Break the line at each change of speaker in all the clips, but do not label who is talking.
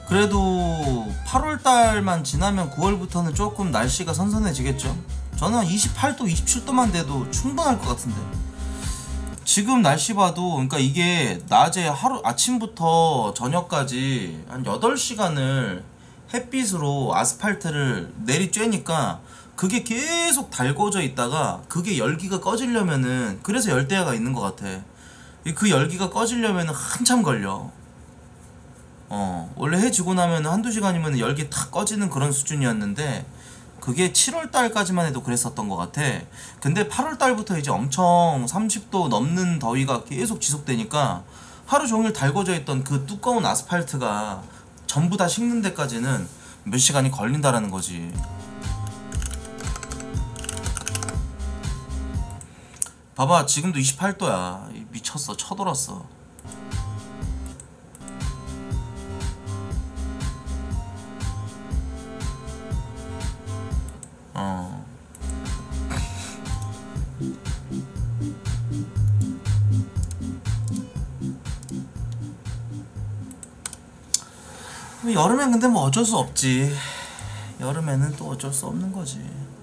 그래도 8월달만 지나면 9월부터는 조금 날씨가 선선해지겠죠. 저는 28도 27도만 돼도 충분할 것 같은데, 지금 날씨 봐도, 그러니까 이게 낮에 하루 아침부터 저녁까지 한 8시간을 햇빛으로 아스팔트를 내리쬐니까 그게 계속 달궈져 있다가 그게 열기가 꺼지려면은, 그래서 열대야가 있는 것 같아. 그 열기가 꺼지려면은 한참 걸려. 원래 해 지고 나면 한두 시간이면 열기 탁 꺼지는 그런 수준이었는데, 그게 7월달까지만 해도 그랬었던 것 같아. 근데 8월달부터 이제 엄청 30도 넘는 더위가 계속 지속되니까 하루 종일 달궈져 있던 그 두꺼운 아스팔트가 전부 다 식는 데까지는 몇 시간이 걸린다라는 거지. 봐봐, 지금도 28도야 미쳤어. 쳐돌았어. 여름엔 근데 뭐 어쩔 수 없지. 여름에는 또 어쩔 수 없는 거지.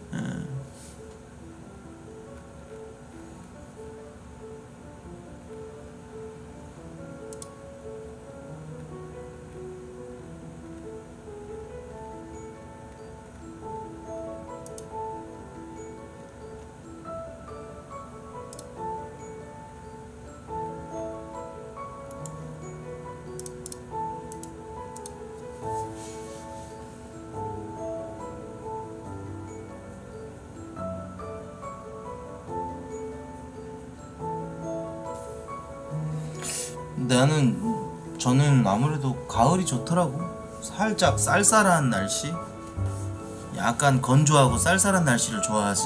저는 아무래도 가을이 좋더라고. 살짝 쌀쌀한 날씨, 약간 건조하고 쌀쌀한 날씨를 좋아하지.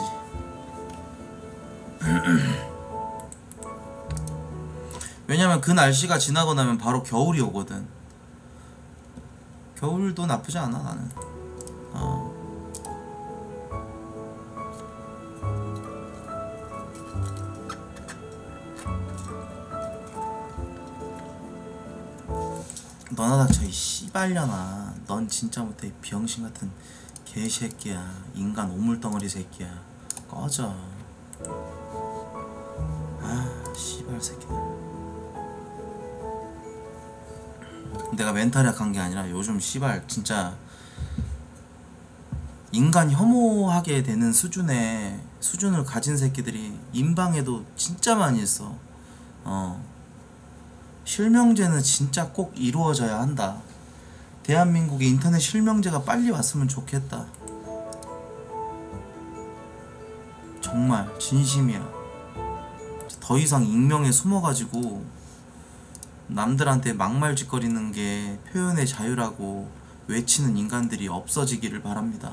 왜냐면 그 날씨가 지나고 나면 바로 겨울이 오거든. 겨울도 나쁘지 않아 나는. 너나 닥쳐 이 씨발려나. 넌 진짜 못해. 병신같은 개새끼야. 인간 오물덩어리 새끼야. 꺼져. 아 씨발 새끼들. 내가 멘탈이 약한 게 아니라 요즘 씨발 진짜 인간 혐오하게 되는 수준을 가진 새끼들이 인방에도 진짜 많이 있어. 실명제는 진짜 꼭 이루어져야 한다. 대한민국에 인터넷 실명제가 빨리 왔으면 좋겠다. 정말 진심이야. 더 이상 익명에 숨어가지고 남들한테 막말짓거리는 게 표현의 자유라고 외치는 인간들이 없어지기를 바랍니다.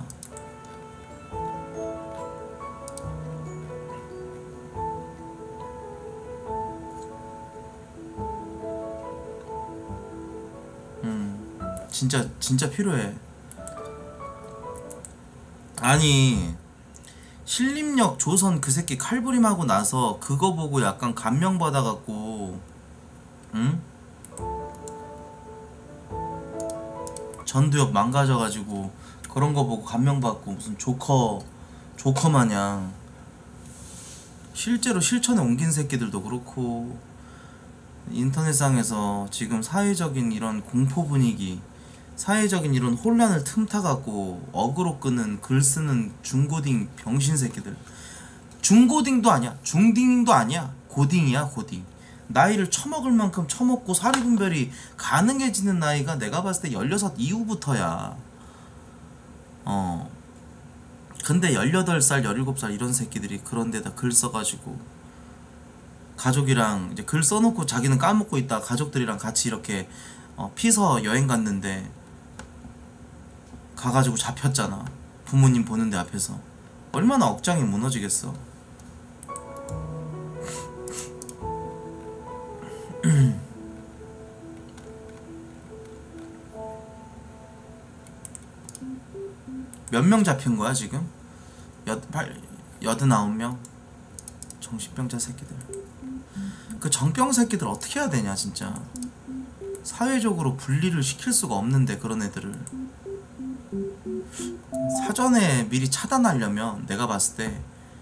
진짜 필요해. 아니 신림역 조선 그 새끼 칼부림하고 나서 그거 보고 약간 감명받아갖고, 응? 전두엽 망가져가지고 그런 거 보고 감명받고 무슨 조커 마냥 실제로 실천에 옮긴 새끼들도 그렇고, 인터넷상에서 지금 사회적인 이런 공포 분위기, 사회적인 이런 혼란을 틈타갖고 어그로 끄는 글 쓰는 중고딩 병신 새끼들. 중고딩도 아니야, 중딩도 아니야, 고딩이야 고딩. 나이를 처먹을 만큼 처먹고 사리분별이 가능해지는 나이가 내가 봤을 때 16 이후부터야. 근데 18살 17살 이런 새끼들이 그런 데다 글 써가지고 가족이랑 이제 글 써놓고 자기는 까먹고 있다 가족들이랑 같이 이렇게 피서 여행 갔는데 가가지고 잡혔잖아. 부모님 보는데 앞에서. 얼마나 억장이 무너지겠어. 몇 명 잡힌 거야 지금? 89명? 정신병자 새끼들. 그 정병 새끼들 어떻게 해야 되냐 진짜. 사회적으로 분리를 시킬 수가 없는데 그런 애들을 사전에 미리 차단하려면 내가 봤을 때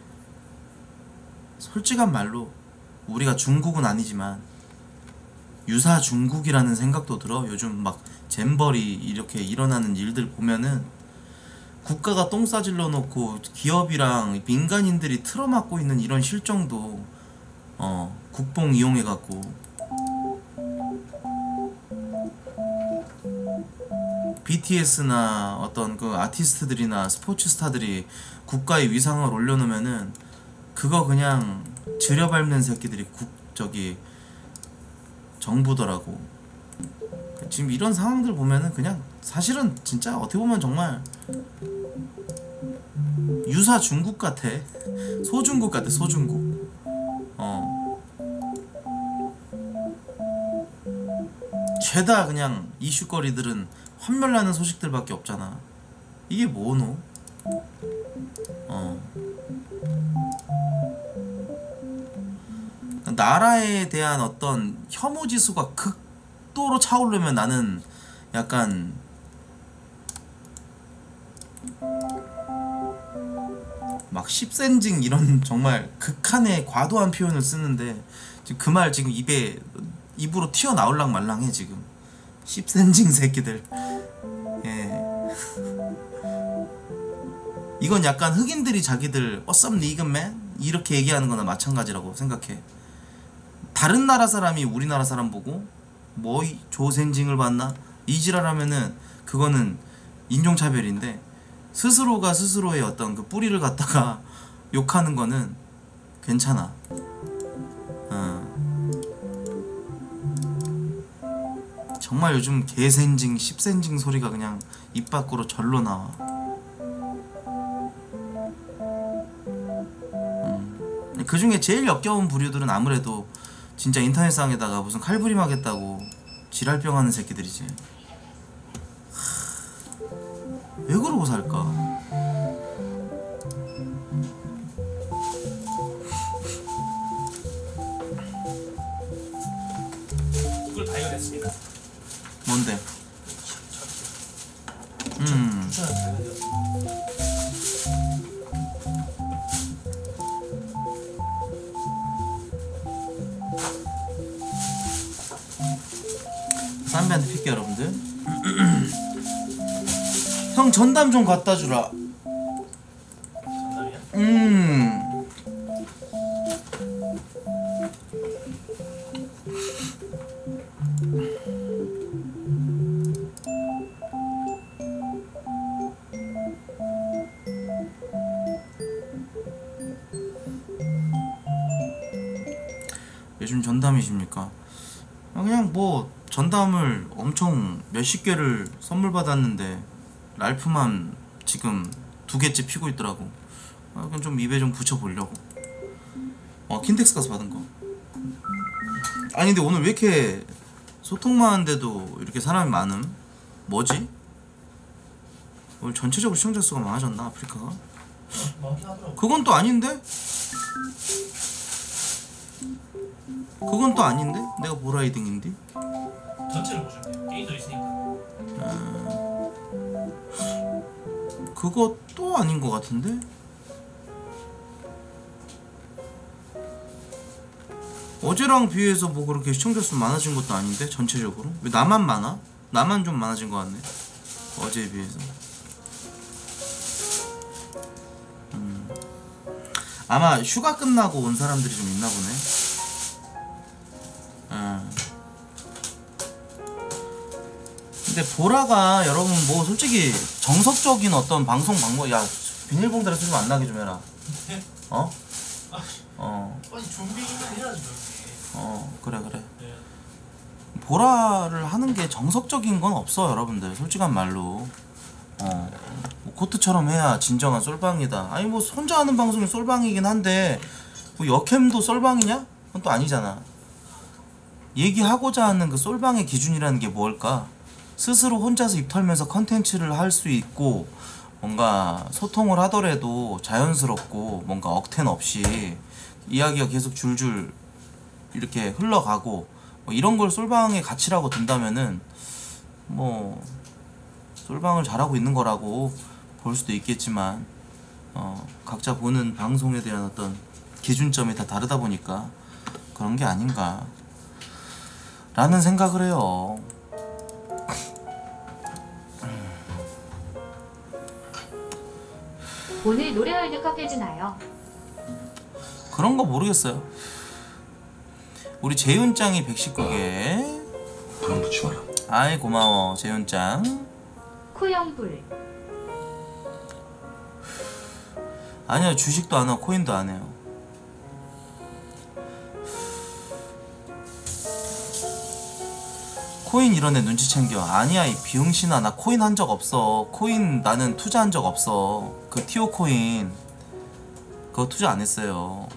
솔직한 말로 우리가 중국은 아니지만 유사 중국이라는 생각도 들어. 요즘 막 잼버리 이렇게 일어나는 일들 보면은 국가가 똥 싸질러 놓고 기업이랑 민간인들이 틀어막고 있는 이런 실정도 국뽕 이용해갖고 BTS나 어떤 그 아티스트들이나 스포츠 스타들이 국가의 위상을 올려놓으면은 그거 그냥 들여밟는 새끼들이 정부더라고. 지금 이런 상황들 보면은 그냥 사실은 진짜 어떻게 보면 정말 유사 중국 같아. 소중국 같아, 소중국. 죄다 그냥 이슈거리들은 환멸나는 소식들밖에 없잖아. 이게 뭐노? 나라에 대한 어떤 혐오 지수가 극도로 차오르면 나는 약간 막 십센징 이런 정말 극한의 과도한 표현을 쓰는데 지금 그 말 지금 입으로 튀어나올랑 말랑해 지금. 십센징 새끼들. 예. 이건 약간 흑인들이 자기들 What's up, nigga man? 이렇게 얘기하는 거나 마찬가지라고 생각해. 다른 나라 사람이 우리나라 사람 보고 뭐 조센징을 봤나? 이지랄하면은 그거는 인종차별인데 스스로가 스스로의 어떤 그 뿌리를 갖다가 욕하는 거는 괜찮아. 정말 요즘 개센징, 십센징 소리가 그냥 입 밖으로 절로 나와. 그 중에 제일 역겨운 부류들은 아무래도 진짜 인터넷상에다가 무슨 칼부림 하겠다고 지랄병 하는 새끼들이지. 왜 그러고 살까?
이걸 발견했습니다.
뭔데? 쌈배한테 필게 여러분들. 형 전담 좀 갖다 주라.
전담이야?
요즘 전담이십니까? 그냥 뭐 전담을 엄청 몇십 개를 선물 받았는데 랄프만 지금 2개째 피고 있더라고. 그냥 좀 입에 좀 붙여보려고. 킨텍스 가서 받은 거. 아니 근데 오늘 왜 이렇게 소통만 하는데도 이렇게 사람이 많음? 뭐지? 오늘 전체적으로 시청자 수가 많아졌나 아프리카가?
많긴 하더라고.
그건 또 아닌데? 그건 또 아닌데? 내가 보라이딩인데?
전체를 보시면 돼요. 게임도 있으니까.
그것도 아닌 것 같은데? 어제랑 비해서 뭐 그렇게 시청자 수 많아진 것도 아닌데 전체적으로? 왜 나만 많아? 나만 좀 많아진 것 같네 어제에 비해서. 아마 휴가 끝나고 온 사람들이 좀 있나 보네. 근데 보라가 여러분 뭐 솔직히 정석적인 어떤 방송 방법. 야 비닐봉다리 소리 좀 안 나게 좀 해라.
아니 준비는 해야지 그렇게.
그래.
네.
보라를 하는 게 정석적인 건 없어 여러분들 솔직한 말로. 뭐 코트처럼 해야 진정한 솔방이다. 아니 뭐 혼자 하는 방송이 솔방이긴 한데 뭐 여캠도 솔방이냐? 그건 또 아니잖아. 얘기하고자 하는 그 솔방의 기준이라는 게 뭘까? 스스로 혼자서 입 털면서 컨텐츠를 할 수 있고 뭔가 소통을 하더라도 자연스럽고 뭔가 억텐 없이 이야기가 계속 줄줄 이렇게 흘러가고 뭐 이런 걸 솔방의 가치라고 든다면은 뭐 솔방을 잘하고 있는 거라고 볼 수도 있겠지만 각자 보는 방송에 대한 어떤 기준점이 다 다르다 보니까 그런 게 아닌가 라는 생각을 해요.
오늘 노래 월드컵 해주나요?
그런 거 모르겠어요. 우리 재윤짱이 119개
돈 붙지 마라.
아이 고마워 재윤짱.
코영불
아니요 주식도 안 하고 코인도 안 해요. 코인 이런 애 눈치 챙겨. 아니야 이 비응신아 나 코인 한 적 없어. 코인 나는 투자한 적 없어. 그 티오 코인 그거 투자 안 했어요.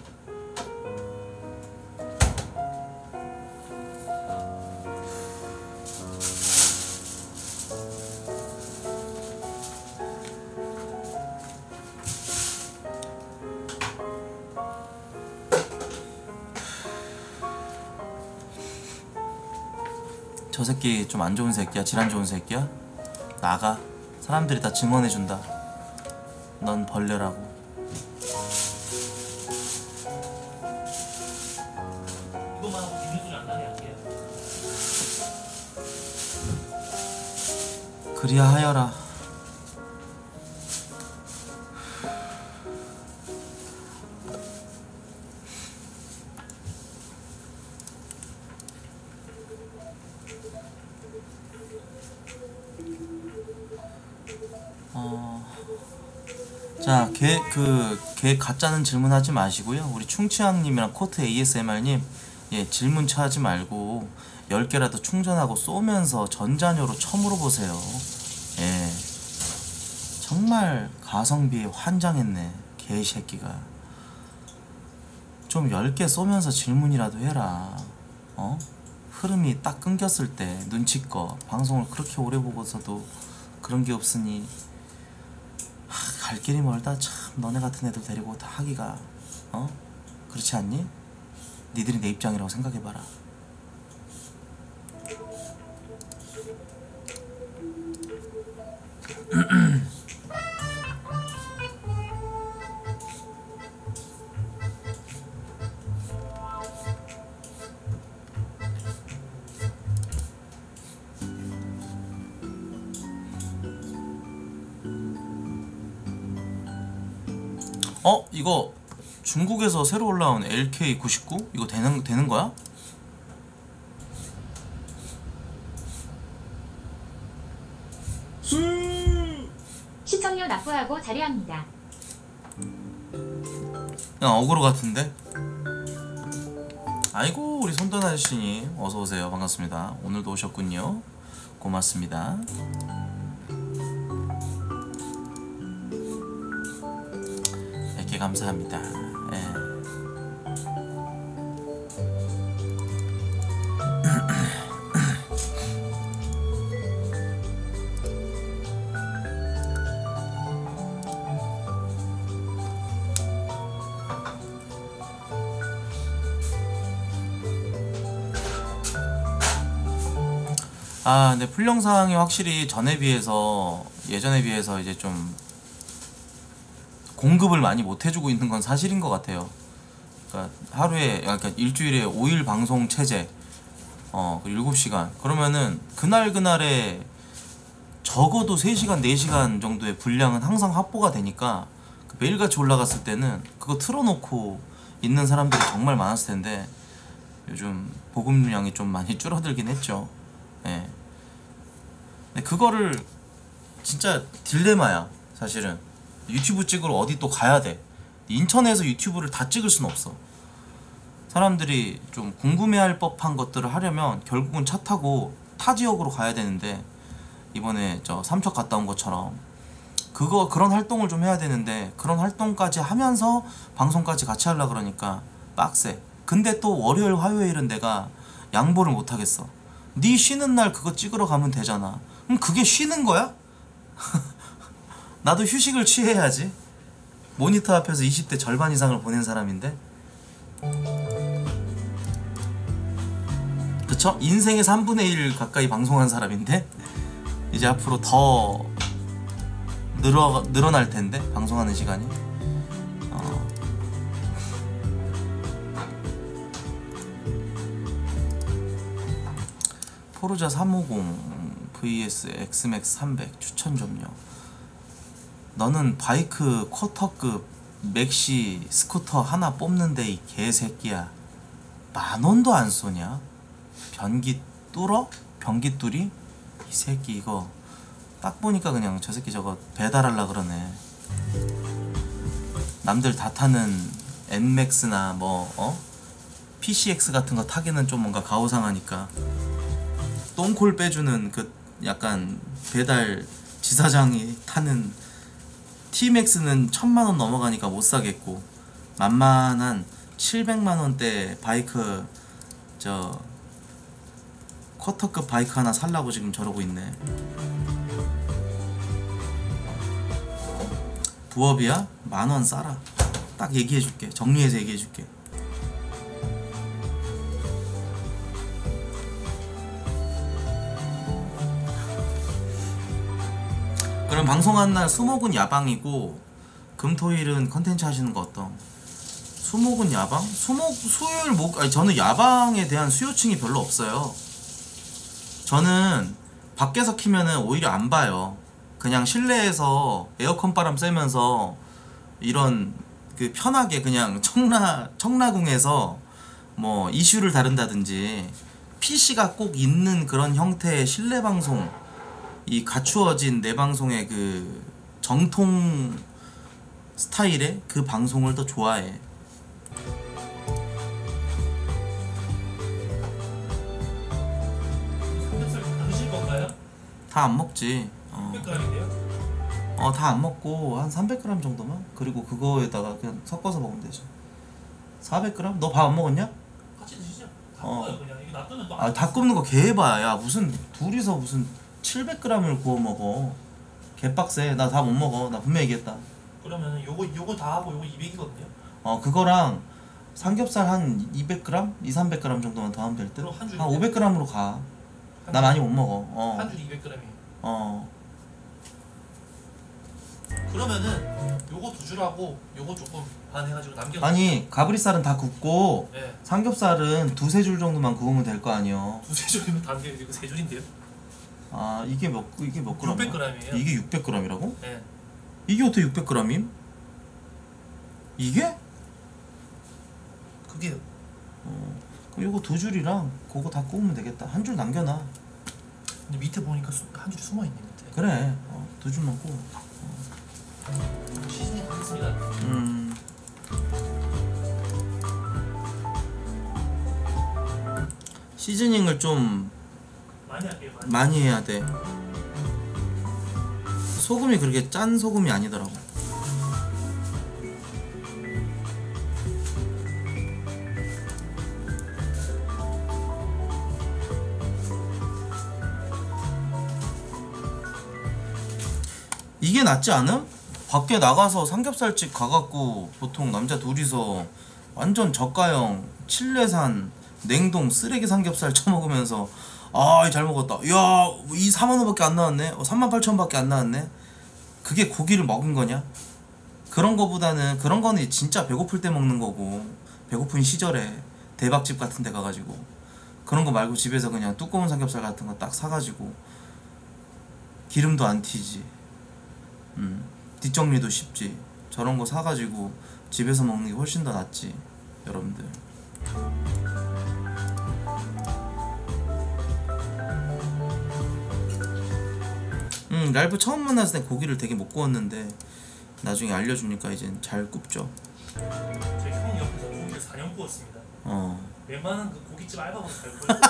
저 새끼 좀 안 좋은 새끼야. 질환 좋은 새끼야. 나가. 사람들이 다 증언해준다. 넌 벌레라고.
이것만 하고 비밀 소리 안 나게 할게요.
그리야 하여라. 자, 걔 가짜는 질문하지 마시고요. 우리 충치왕님이랑 코트 ASMR님, 예, 질문 차하지 말고 10개라도 충전하고 쏘면서 전자녀로 쳐물어보세요. 예, 정말 가성비에 환장했네, 개새끼가. 좀 10개 쏘면서 질문이라도 해라. 흐름이 딱 끊겼을 때 눈치껏 방송을 그렇게 오래 보고서도 그런 게 없으니 갈 길이 멀다. 참 너네 같은 애들 데리고 다 하기가 그렇지 않니? 니들이 내 입장이라고 생각해봐라. 이거 중국에서 새로 올라온 LK99? 이거 되는 거야?
시청료 납부하고 자리합니다.
그냥 어그로 같은데? 아이고 우리 손던 아저씨님 어서오세요. 반갑습니다. 오늘도 오셨군요. 고맙습니다. 이렇게 감사합니다. 예. 근데 풀영상이 확실히 예전에 비해서 이제 좀 공급을 많이 못 해주고 있는 건 사실인 것 같아요. 그러니까 일주일에 5일 방송 체제, 7시간. 그러면은 그날에 적어도 3시간, 4시간 정도의 분량은 항상 확보가 되니까 매일같이 올라갔을 때는 그거 틀어놓고 있는 사람들이 정말 많았을 텐데 요즘 보급량이 좀 많이 줄어들긴 했죠. 예. 근데 그거를 진짜 딜레마야 사실은. 유튜브 찍으러 어디 또 가야 돼. 인천에서 유튜브를 다 찍을 순 없어. 사람들이 좀 궁금해할 법한 것들을 하려면 결국은 차 타고 타 지역으로 가야 되는데, 이번에 저 삼척 갔다 온 것처럼 그런 활동을 좀 해야 되는데 그런 활동까지 하면서 방송까지 같이 하려고 그러니까 빡세. 근데 또 월요일 화요일은 내가 양보를 못 하겠어. 네 쉬는 날 그거 찍으러 가면 되잖아. 그럼 그게 쉬는 거야? 나도 휴식을 취해야지. 모니터 앞에서 20대 절반 이상을 보낸 사람인데. 그쵸? 인생의 3분의 1 가까이 방송한 사람인데 이제 앞으로 더 늘어날 텐데 방송하는 시간이. 포르자 350 vs 엑스맥스 300 추천 좀요. 너는 바이크 쿼터급 맥시 스쿠터 하나 뽑는데 이 개새끼야 10,000원도 안 쏘냐? 변기 뚫어? 변기 뚫이? 이 새끼 이거 딱 보니까 그냥 저 새끼 저거 배달하려 그러네. 남들 다 타는 NMAX나 뭐 PCX 같은 거 타기는 좀 뭔가 가오상하니까 똥콜 빼주는 그 약간 배달 지사장이 타는 TMAX는 1,000만원 넘어가니까 못 사겠고 만만한 700만원대 바이크 저 쿼터급 바이크 하나 살라고 지금 저러고 있네. 부업이야? 10,000원 싸라. 딱 얘기해줄게. 정리해서 얘기해줄게. 그럼 방송한 날 수목은 야방이고 금토일은 컨텐츠 하시는 거 어떤? 수목은 야방? 수요일 아니 저는 야방에 대한 수요층이 별로 없어요. 저는 밖에서 키면은 오히려 안 봐요. 그냥 실내에서 에어컨 바람 쐬면서 이런 그 편하게 그냥 청라궁에서 뭐 이슈를 다룬다든지 PC가 꼭 있는 그런 형태의 실내 방송, 이 갖추어진 내 방송의 그 정통 스타일의 그 방송을 더 좋아해.
삼겹살 다 드실 건가요?
다 안 먹지.
100g인데요?
다 안 먹고 한 300g 정도만? 그리고 그거에다가 그냥 섞어서 먹으면 되지. 400g? 너 밥 안 먹었냐?
같이 드시죠. 다 먹어요 그냥. 이거 놔두면 또
아, 다 굽는 거 개해봐. 야, 무슨 둘이서 무슨 700g을 구워 먹어. 개빡세. 나 다 못 먹어. 나 분명히 얘기했다.
그러면은 요거 다 하고 요거 200이거든요.
그거랑 삼겹살 한 200g? 200~300g 정도만 더 하면 될 듯?
그럼 한 줄이
한 500g으로 가. 나 많이 못 먹어.
한 줄 200g이에요. 그러면은 요거 2줄하고 요거 조금 반 해가지고 남겨.
아니, 가브리살은 다 굽고
네.
삼겹살은 2~3줄 정도만 구우면 될 거 아니야.
2~3줄이면 단계 이거 3줄인데요?
아, 이게 몇 g이야?
600g이에요.
이게 600g이라고?
네.
이게 어떻게 600g임? 이게?
그게
그럼 요거 2줄이랑 그거 다 구우면 되겠다. 한 줄 남겨놔.
근데 밑에 보니까 한 줄이 숨어있네 밑에.
그래. 2줄만 구워.
시즈닝 하겠습니다.
시즈닝을 좀
많이 할게요. 많이.
많이 해야 돼. 소금이 그렇게 짠 소금이 아니더라고. 이게 낫지 않음? 밖에 나가서 삼겹살집 가갖고 보통 남자 둘이서 완전 저가형 칠레산 냉동 쓰레기 삼겹살 처먹으면서 아, 잘 먹었다. 야, 이 40,000원밖에 안 나왔네. 38,000원밖에 안 나왔네. 그게 고기를 먹은 거냐? 그런 거보다는 그런 거는 진짜 배고플 때 먹는 거고 배고픈 시절에 대박집 같은 데 가가지고 그런 거 말고 집에서 그냥 두꺼운 삼겹살 같은 거 딱 사가지고 기름도 안 튀지. 뒷정리도 쉽지. 저런 거 사가지고 집에서 먹는 게 훨씬 더 낫지, 여러분들. 라이브 처음 만났을 때 고기를 되게 못 구웠는데 나중에 알려주니까 이젠 잘 굽죠.
제 형 옆에서 고기를 4년 구웠습니다. 웬만한 그 고깃집 알바보다 잘 구워요.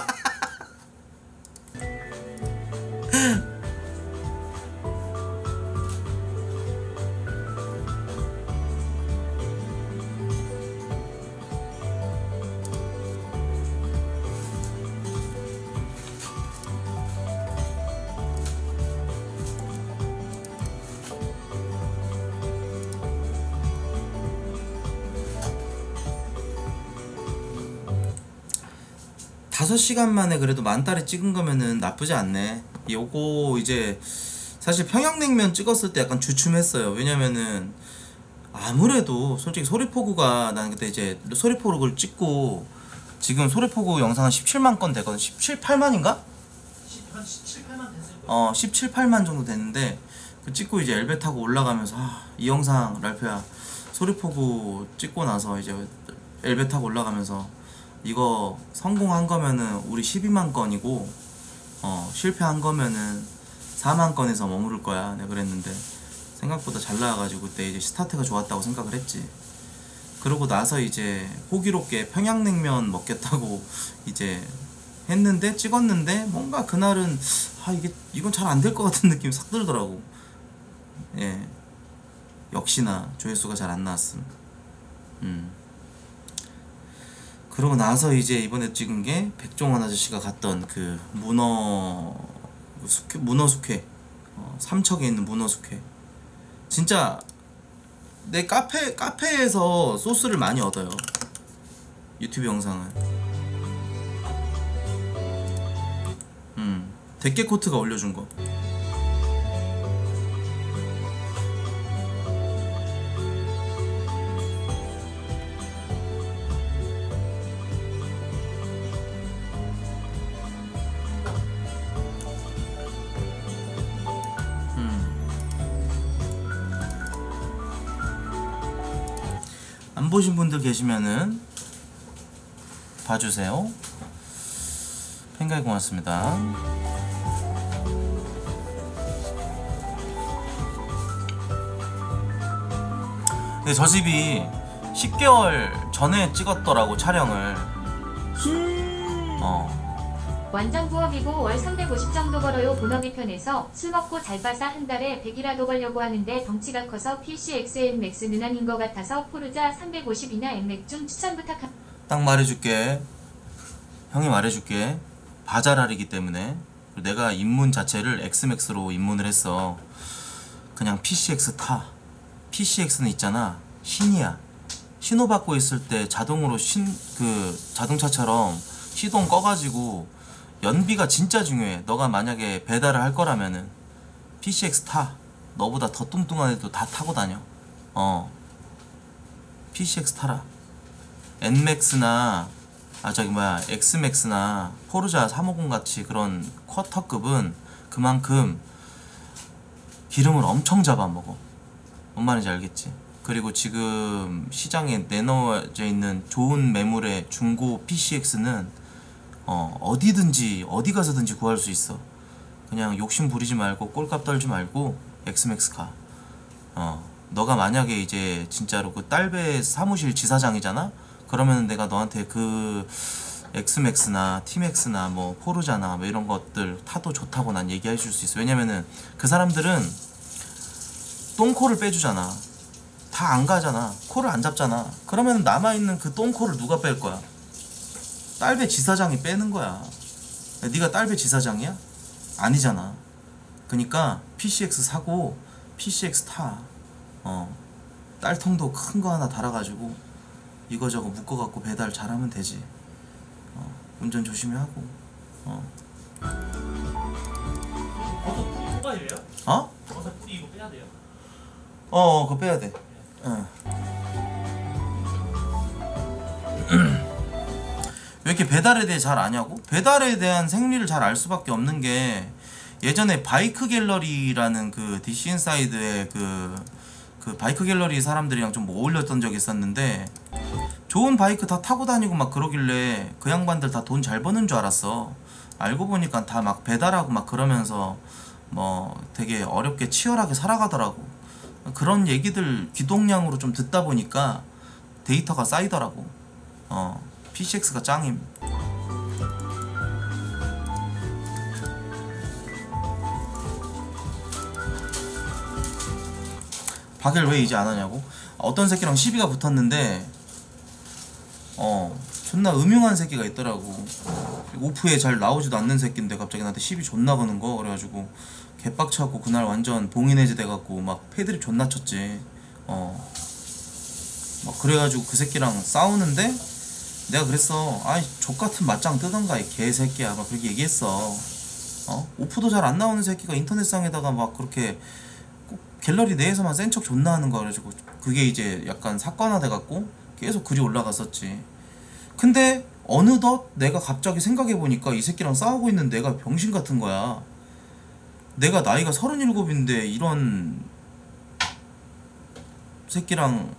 5시간 만에 그래도 만달에 찍은 거면은 나쁘지 않네. 요거 이제 사실 평양냉면 찍었을 때 약간 주춤했어요. 왜냐면은 아무래도 솔직히 소리포구가, 나는 그때 이제 소리포구를 찍고 지금 소리포구 영상 한 17만 건 되거든. 17, 8만인가?
한 17, 8만 됐을 거예요.
17, 8만 정도 됐는데 그 찍고 이제 엘베 타고 올라가면서 이 영상 랄프야 소리포구 찍고 나서 이제 엘베 타고 올라가면서 이거 성공한 거면은 우리 12만 건이고 실패한 거면은 4만 건에서 머무를 거야. 내가 그랬는데 생각보다 잘 나와가지고 그때 이제 스타트가 좋았다고 생각을 했지. 그러고 나서 이제 호기롭게 평양냉면 먹겠다고 이제 했는데 찍었는데 뭔가 그날은 이건 잘 안 될 것 같은 느낌이 싹 들더라고. 예, 역시나 조회수가 잘 안 나왔음. 그러고 나서 이제 이번에 찍은 게 백종원 아저씨가 갔던 그 문어 숙회, 삼척에 있는 문어 숙회. 진짜 내 카페에서 소스를 많이 얻어요. 유튜브 영상은. 데케코트가 올려준 거. 안 보신 분들 계시면은 봐주세요. 팬가이 고맙습니다. 근데 저 집이 10개월 전에 찍었더라고, 촬영을.
완전 부업이고 월 350 정도 벌어요. 본업이 편해서 술 먹고 잘 봐서 한 달에 100이라도 벌려고 하는데 덩치가 커서 PCX N맥스는 아닌 것 같아서 포르자 350이나 N맥 중 추천 부탁합니다.
딱 말해줄게. 형이 말해줄게. 바자랄이기 때문에. 내가 입문 자체를 X맥스로 입문을 했어. 그냥 PCX 타. PCX는 있잖아, 신이야. 신호 받고 있을 때 자동으로 자동차처럼 시동 꺼가지고 연비가 진짜 중요해. 너가 만약에 배달을 할 거라면은 PCX 타. 너보다 더 뚱뚱한 애도 다 타고 다녀. PCX 타라. N맥스나 X맥스나 포르자 350 같이 그런 쿼터급은 그만큼 기름을 엄청 잡아먹어. 뭔 말인지 알겠지? 그리고 지금 시장에 내놓여져 있는 좋은 매물의 중고 PCX는 어디든지 어디 가서든지 구할 수 있어. 그냥 욕심 부리지 말고 꼴값 떨지 말고 엑스맥스 가. 너가 만약에 이제 진짜로 그 딸배 사무실 지사장이잖아? 그러면 내가 너한테 그 엑스맥스나 티맥스나 뭐 포르자나 뭐 이런 것들 타도 좋다고 난 얘기해 줄 수 있어. 왜냐면은 그 사람들은 똥코를 빼주잖아. 다 안 가잖아. 코를 안 잡잖아. 그러면 남아있는 그 똥코를 누가 뺄 거야? 딸배 지사장이 빼는 거야. 네가 딸배 지사장이야? 아니잖아. 그니까 PCX 사고 PCX 타. 딸통도 큰 거 하나 달아가지고 이거저거 묶어갖고 배달 잘하면 되지. 운전 조심히 하고.
버섯 뿌리 뽑아야 돼요? 버섯 뿌리 이거 빼야 돼요?
그거 빼야 돼. 왜 이렇게 배달에 대해 잘 아냐고? 배달에 대한 생리를 잘 알 수밖에 없는 게, 예전에 바이크 갤러리라는 그 DC 인사이드의 그 바이크 갤러리 사람들이랑 좀 어울렸던 적이 있었는데, 좋은 바이크 다 타고 다니고 막 그러길래 그 양반들 다 돈 잘 버는 줄 알았어. 알고 보니까 다 막 배달하고 막 그러면서 뭐 되게 어렵게 치열하게 살아가더라고. 그런 얘기들 귀동량으로 좀 듣다 보니까 데이터가 쌓이더라고. PCX가 짱임. 박엘 왜 이제 안 하냐고? 어떤 새끼랑 시비가 붙었는데 존나 음흉한 새끼가 있더라고. 오프에 잘 나오지도 않는 새끼인데 갑자기 나한테 시비 존나 거는 거. 그래가지고 개빡쳐갖고 그날 완전 봉인해제 돼갖고 막 패드립 존나 쳤지. 막 그래가지고 그 새끼랑 싸우는데 내가 그랬어. 아이 족같은 맞짱 뜨던가 이 개새끼야 막 그렇게 얘기했어. 오프도 잘 안 나오는 새끼가 인터넷상에다가 막 그렇게 꼭 갤러리 내에서만 센 척 존나 하는 거 그래가지고 그게 이제 약간 사건화 돼갖고 계속 글이 올라갔었지. 근데 어느덧 내가 갑자기 생각해보니까 이 새끼랑 싸우고 있는 내가 병신 같은 거야. 내가 나이가 37인데 이런 새끼랑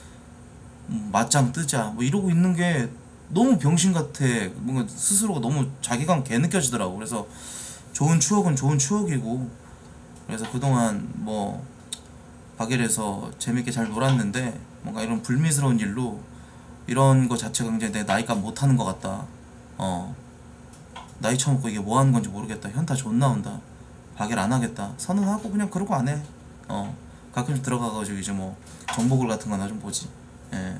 맞짱 뜨자 뭐 이러고 있는 게 너무 병신 같아. 뭔가 스스로가 너무 자괴감 개 느껴지더라고. 그래서 좋은 추억은 좋은 추억이고, 그래서 그동안 뭐 바겔에서 재밌게 잘 놀았는데 뭔가 이런 불미스러운 일로 이런 거 자체가 굉장히 내 나이가 못하는 것 같다. 나이 처먹고 이게 뭐 하는 건지 모르겠다. 현타 존나 온다. 바겔 안 하겠다. 선언하고 그냥 그러고 안 해. 가끔씩 들어가가지고 이제 뭐 정보글 같은 거나 좀 보지. 예.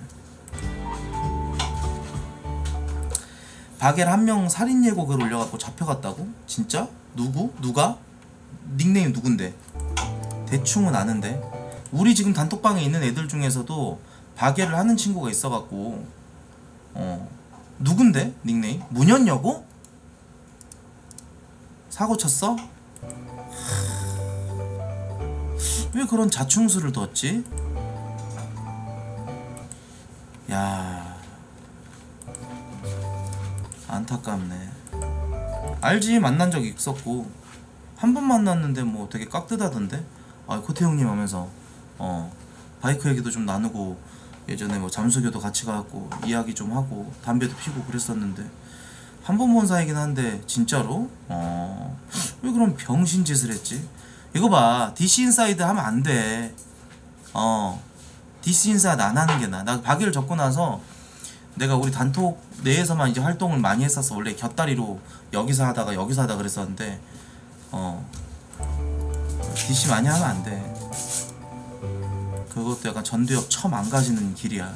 바겔 한 명 살인 예고 글 올려갖고 잡혀갔다고? 진짜? 누구? 누가? 닉네임 누군데? 대충은 아는데. 우리 지금 단톡방에 있는 애들 중에서도 바겔을 하는 친구가 있어갖고 누군데? 닉네임? 문현여고? 사고 쳤어? 왜 그런 자충수를 뒀지? 야, 안타깝네. 알지, 만난 적 있었고 한 번 만났는데 뭐 되게 깍듯하던데. 아, 코태 형님 하면서 바이크 얘기도 좀 나누고 예전에 뭐 잠수교도 같이 가고 이야기 좀 하고 담배도 피고 그랬었는데 한 번 본 사이긴 한데 진짜로? 왜 그런 병신 짓을 했지? 이거 봐, DC 인사이드 하면 안 돼. DC 인사이드 안 하는 게 나아. 나 바기를 접고 나서 내가 우리 단톡 내에서만 이제 활동을 많이 했었어. 원래 곁다리로 여기서 하다가 여기서 하다가 그랬었는데 DC 많이 하면 안 돼. 그것도 약간 전두엽 처 망가지는 길이야.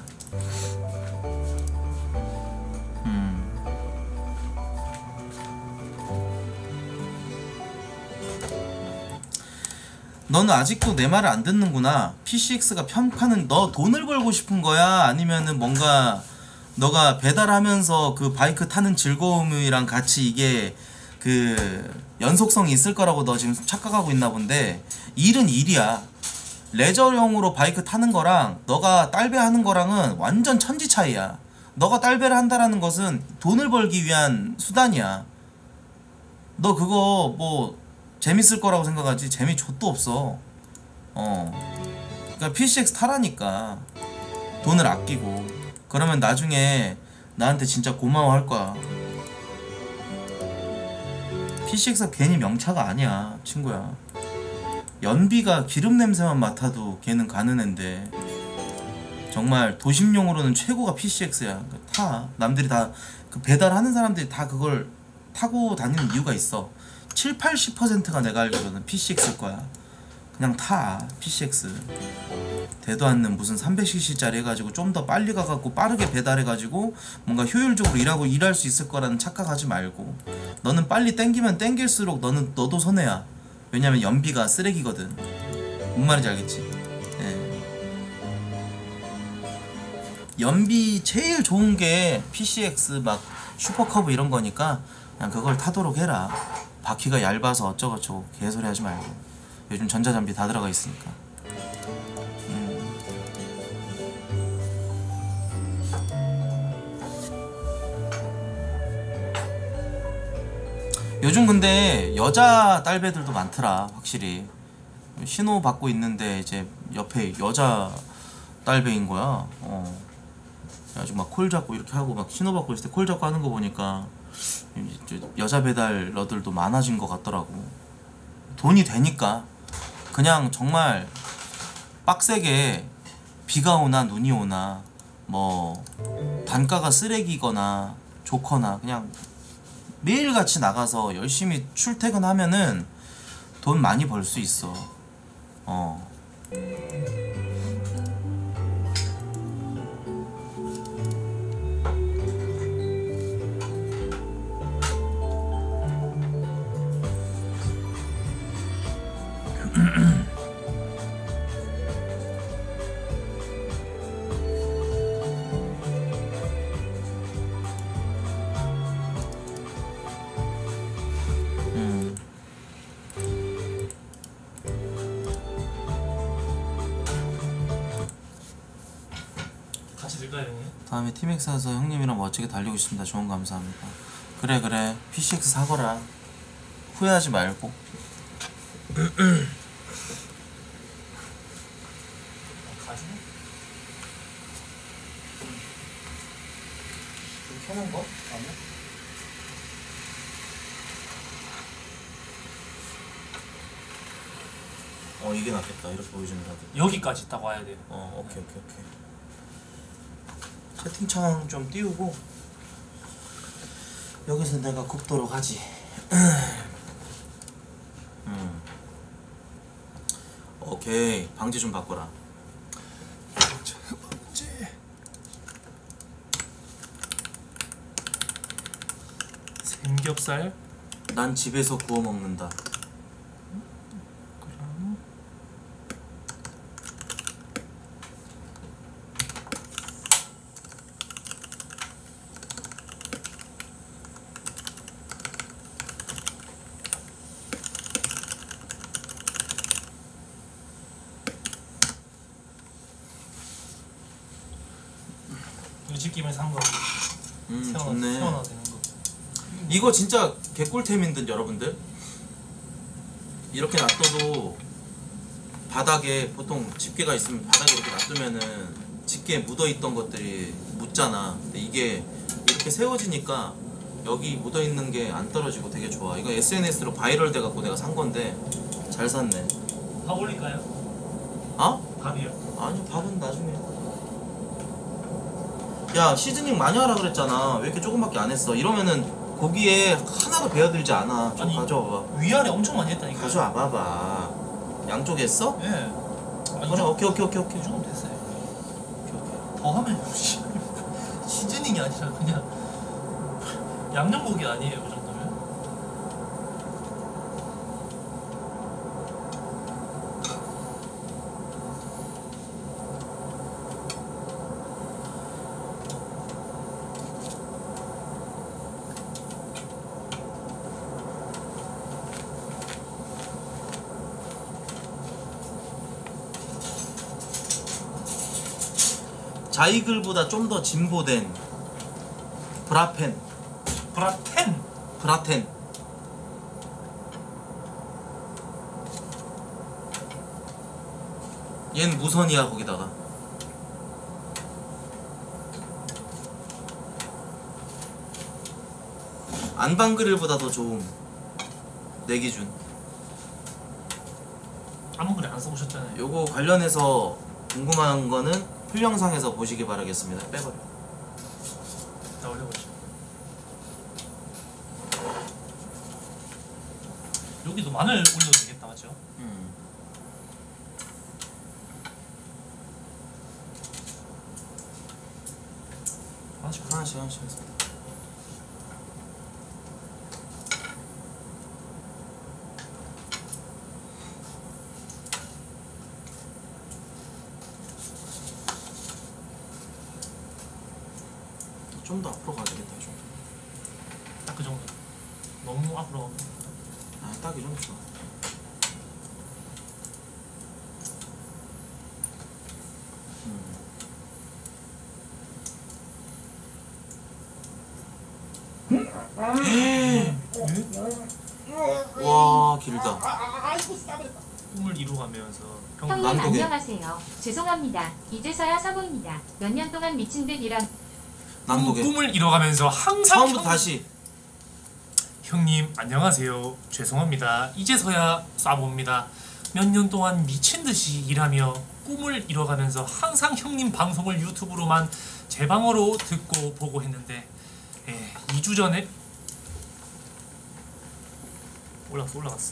너는 아직도 내 말을 안 듣는구나. PCX가 평판은 너 돈을 벌고 싶은 거야? 아니면은 뭔가 너가 배달하면서 그 바이크 타는 즐거움이랑 같이 이게 그 연속성이 있을 거라고 너 지금 착각하고 있나 본데, 일은 일이야. 레저용으로 바이크 타는 거랑 너가 딸배 하는 거랑은 완전 천지 차이야. 너가 딸배를 한다라는 것은 돈을 벌기 위한 수단이야. 너 그거 뭐 재밌을 거라고 생각하지 재미 좆도 없어. 그러니까 PCX 타라니까. 돈을 아끼고. 그러면 나중에 나한테 진짜 고마워할 거야. PCX가 괜히 명차가 아니야, 친구야. 연비가 기름 냄새만 맡아도 걔는 가는 앤데 정말 도심용으로는 최고가 PCX야. 타. 남들이 다 그 배달하는 사람들이 다 그걸 타고 다니는 이유가 있어. 7, 80%가 내가 알기로는 PCX일 거야. 그냥 타. PCX 대도 않는 무슨 300cc짜리 해가지고 좀 더 빨리 가갖고 빠르게 배달해가지고 뭔가 효율적으로 일할 수 있을 거라는 착각하지 말고. 너는 빨리 땡기면 땡길수록 너도 손해야. 왜냐면 연비가 쓰레기거든. 뭔 말인지 알겠지? 예. 연비 제일 좋은 게 PCX 막 슈퍼커브 이런 거니까 그냥 그걸 타도록 해라. 바퀴가 얇아서 어쩌고저쩌고 개소리 하지 말고. 요즘 전자장비 다 들어가 있으니까. 요즘 근데 여자 딸배들도 많더라. 확실히 신호 받고 있는데 이제 옆에 여자 딸배인 거야. 그래가지고 막 콜 잡고 이렇게 하고 막 신호 받고 있을 때 콜 잡고 하는 거 보니까 여자 배달러들도 많아진 것 같더라고. 돈이 되니까. 그냥 정말 빡세게 비가 오나 눈이 오나 뭐 단가가 쓰레기거나 좋거나 그냥 매일같이 나가서 열심히 출퇴근하면은 돈 많이 벌 수 있어. 다음에 팀엑스에서 형님이랑 멋지게 달리고 싶습니다. 조언 감사합니다. 그래 PCX 사거라. 후회하지 말고.
가지네?
이거 켜놓은 거? 아니야? 이게 낫겠다. 이렇게 보여주는 다들.
여기까지 딱 와야 돼요.
오케이. 채팅창 좀 띄우고 여기서 내가 굽도록 하지. 오케이. 방지 좀 바꿔라.
삼겹살.
난 집에서 구워 먹는다.
집김을 산 거.
좋네.
세워놔 되는 거.
이거 진짜 개꿀템인 듯 여러분들. 이렇게 놔둬도 바닥에 보통 집게가 있으면 바닥에 이렇게 놔두면은 집게에 묻어있던 것들이 묻잖아. 근데 이게 이렇게 세워지니까 여기 묻어있는 게 안 떨어지고 되게 좋아. 이거 SNS로 바이럴 돼갖고 내가 산 건데 잘 샀네.
밥 올릴까요?
어?
밥이요?
아니 밥은 나중에. 야 시즈닝 많이 하라 그랬잖아. 왜 이렇게 조금밖에 안 했어? 이러면은 고기에 하나도 배어들지 않아. 좀
아니,
가져와봐.
위아래 엄청 많이 했다니까.
가져와 봐봐. 양쪽에 했어?
예.
그래 오케이.
이 정도 됐어요. 더 하면 시즈닝이 아니라 그냥 양념고기 아니에요, 그 정도면?
자이글보다 좀 더 진보된 브라펜. 브라텐. 얜 무선이야 거기다가. 안방그릴보다 더 좋음. 내 기준.
아무 그래 안 써보셨잖아요.
요거 관련해서 궁금한 거는 풀 영상에서 보시기 바라겠습니다. 빼버려.
자, 올려보시죠. 여기도 마늘 올려도 되겠다, 맞죠?
하나씩 해서. 좀 더 앞으로 가야 되겠다. 좀.
딱 그 정도. 너무 앞으로.
딱 이 정도 좋아. 와 길다.
꿈을 이루가면서
형님
난독해.
안녕하세요. 죄송합니다. 이제서야 사보입니다. 몇 년 동안 미친 듯 일한
난독해.
꿈을 이뤄가면서 항상
처음부터 다시.
형님 안녕하세요. 죄송합니다. 이제서야 쏴봅니다. 몇 년 동안 미친 듯이 일하며 꿈을 이뤄가면서 항상 형님 방송을 유튜브로만 제 방어로 듣고 보고 했는데 2주 전에 올라갔어.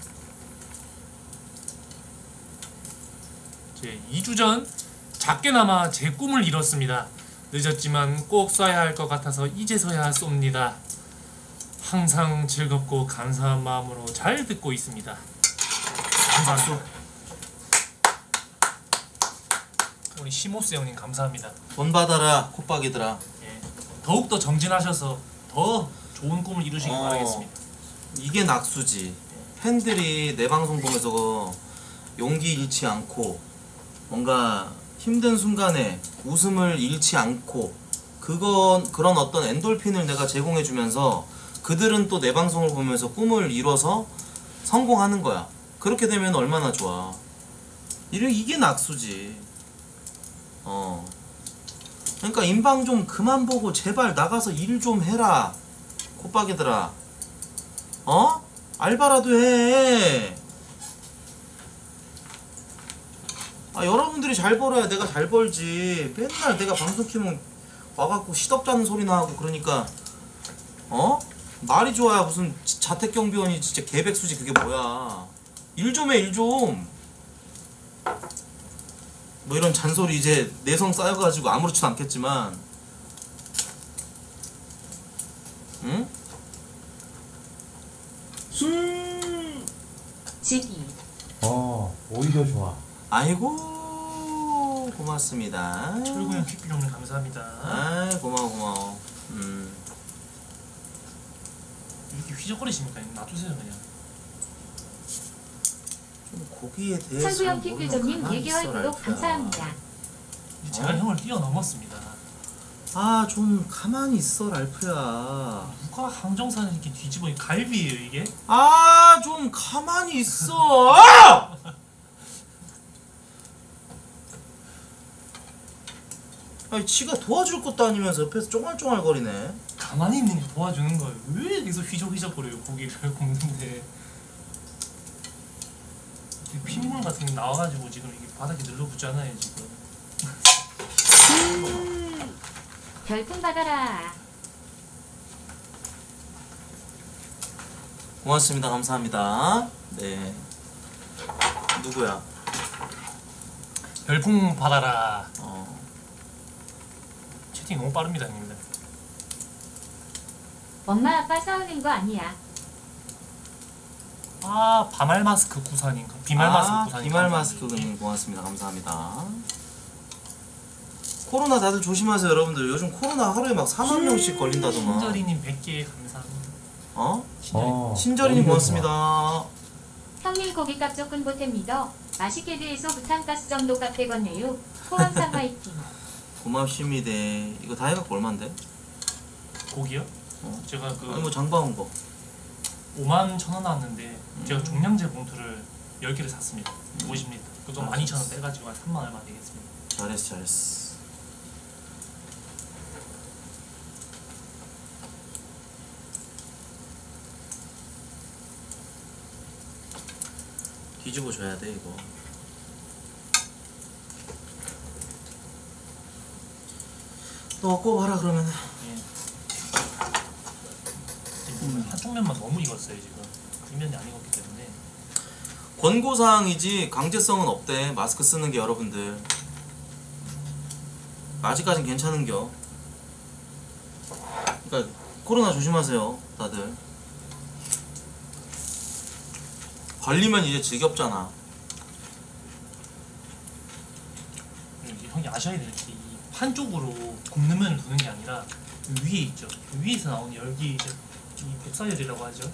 이제 2주 전 작게나마 제 꿈을 이뤘습니다. 늦었지만 꼭 쏴야 할 것 같아서 이제서야 쏩니다. 항상 즐겁고 감사한 마음으로 잘 듣고 있습니다. 감사합니다. 우리 시모스 형님 감사합니다.
돈 받아라 콧박이들아.
예. 더욱더 정진하셔서 더 좋은 꿈을 이루시길 바라겠습니다.
이게 낙수지. 팬들이 내 방송 보면서 용기 잃지 않고 뭔가 힘든 순간에 웃음을 잃지 않고 그런 어떤 엔돌핀을 내가 제공해주면서 그들은 또 내 방송을 보면서 꿈을 이뤄서 성공하는 거야. 그렇게 되면 얼마나 좋아. 이게 낙수지. 그러니까 인방 좀 그만 보고 제발 나가서 일 좀 해라. 콧박이들아. 알바라도 해. 여러분들이 잘 벌어야 내가 잘 벌지. 맨날 내가 방송 키면 와갖고 시덥잖은 소리나 하고 그러니까 말이 좋아야 무슨 자택경비원이 진짜 개백수지. 그게 뭐야. 일 좀 해, 일 좀. 뭐 이런 잔소리 이제 내성 쌓여가지고 아무렇지도 않겠지만, 응?
지기.
오히려 좋아.
아이고 고맙습니다.
철구형 퀵비용님 감사합니다.
아이 고마워.
이렇게 휘적거리십니까? 놔두세요 그냥.
좀 고기에 대해서
철구형 픽필조님
가만히
1개월
있어라,
구독
알프야.
감사합니다.
제가 형을 뛰어넘었습니다.
좀 가만히 있어라, 알프야.
누가 항정살을 이렇게 뒤집어 갈비예요 이게?
좀 가만히 있어. 아니 지가 도와줄 것도 아니면서 옆에서 쫑알쫑알거리네.
가만히 있는 게 도와주는 거예요. 왜 계속 휘적휘적거려요 고기를 굽는데. 핏물 같은 게 나와가지고 지금 이게 바닥에 늘러붙잖아요 지금.
별풍 받아라.
고맙습니다. 감사합니다. 네. 누구야?
별풍 받아라. 채팅 너무 빠릅니다 형님들.
엄마 아빠 싸우는 거 아니야.
바말 마스크 구사님, 비말 마스크 구사님.
비말 마스크님 고맙습니다. 감사합니다. 코로나 다들 조심하세요, 여러분들. 요즘 코로나 하루에 막 4만 명씩 걸린다더만.
신저리님 100개 감사합니다.
신저리님 고맙습니다.
형님 고기값 조금 보탭니다. 맛있게 대해서 부탄가스 정도 값 되겠네요. 포항상 화이팅.
고맙습니다. 이거 다 해갖고 얼만데?
고기요? 제가 그
아니 뭐 장바온 거.
51,000원 나왔는데 제가 종량제 봉투를 10개를 샀습니다. 50리터. 그거 12,000원 빼가지고 한 3만 얼마 되겠습니다.
잘했어. 뒤집어 줘야 돼 이거. 너 꼽아라 그러면.
한쪽 면만 너무 익었어요 지금. 뒷면이 안 익었기 때문에.
권고사항이지 강제성은 없대. 마스크 쓰는 게 여러분들. 아직까진 괜찮은겨. 그러니까 코로나 조심하세요 다들. 걸리면 이제 지겹잖아.
형이 아셔야 되는 게 이 판 쪽으로 굽는 면을 두는 게 아니라 위에 있죠. 위에서 나오는 열기 이제 이 복사열이라고 하죠.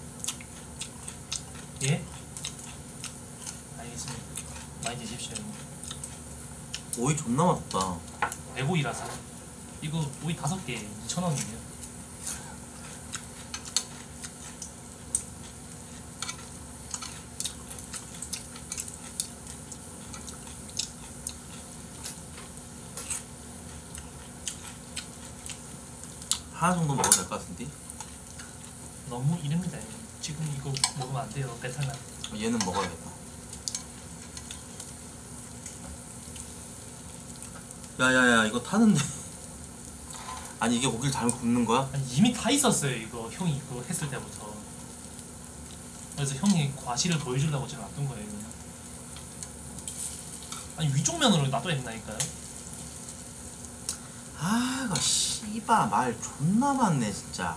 예? 알겠습니다. 많이 드십시오.
오이 존나 맛있다.
외고이라서 이거 오이 5개 2,000원이에요.
하나 정도 먹어도 될 것 같은데?
너무 이릅니다. 지금 이거 먹으면 안 돼요. 배탈 나.
얘는 먹어야겠다. 야야야 이거 타는데. 아니 이게 고기를 잘 굽는 거야?
아니, 이미 타 있었어요. 이거 형이 이거 했을 때부터. 그래서 형이 과실을 보여주려고 제가 놔둔 거예요. 그냥. 아니 위쪽 면으로 놔둬야 된다니까요.
이거 씨바 말 존나 많네 진짜.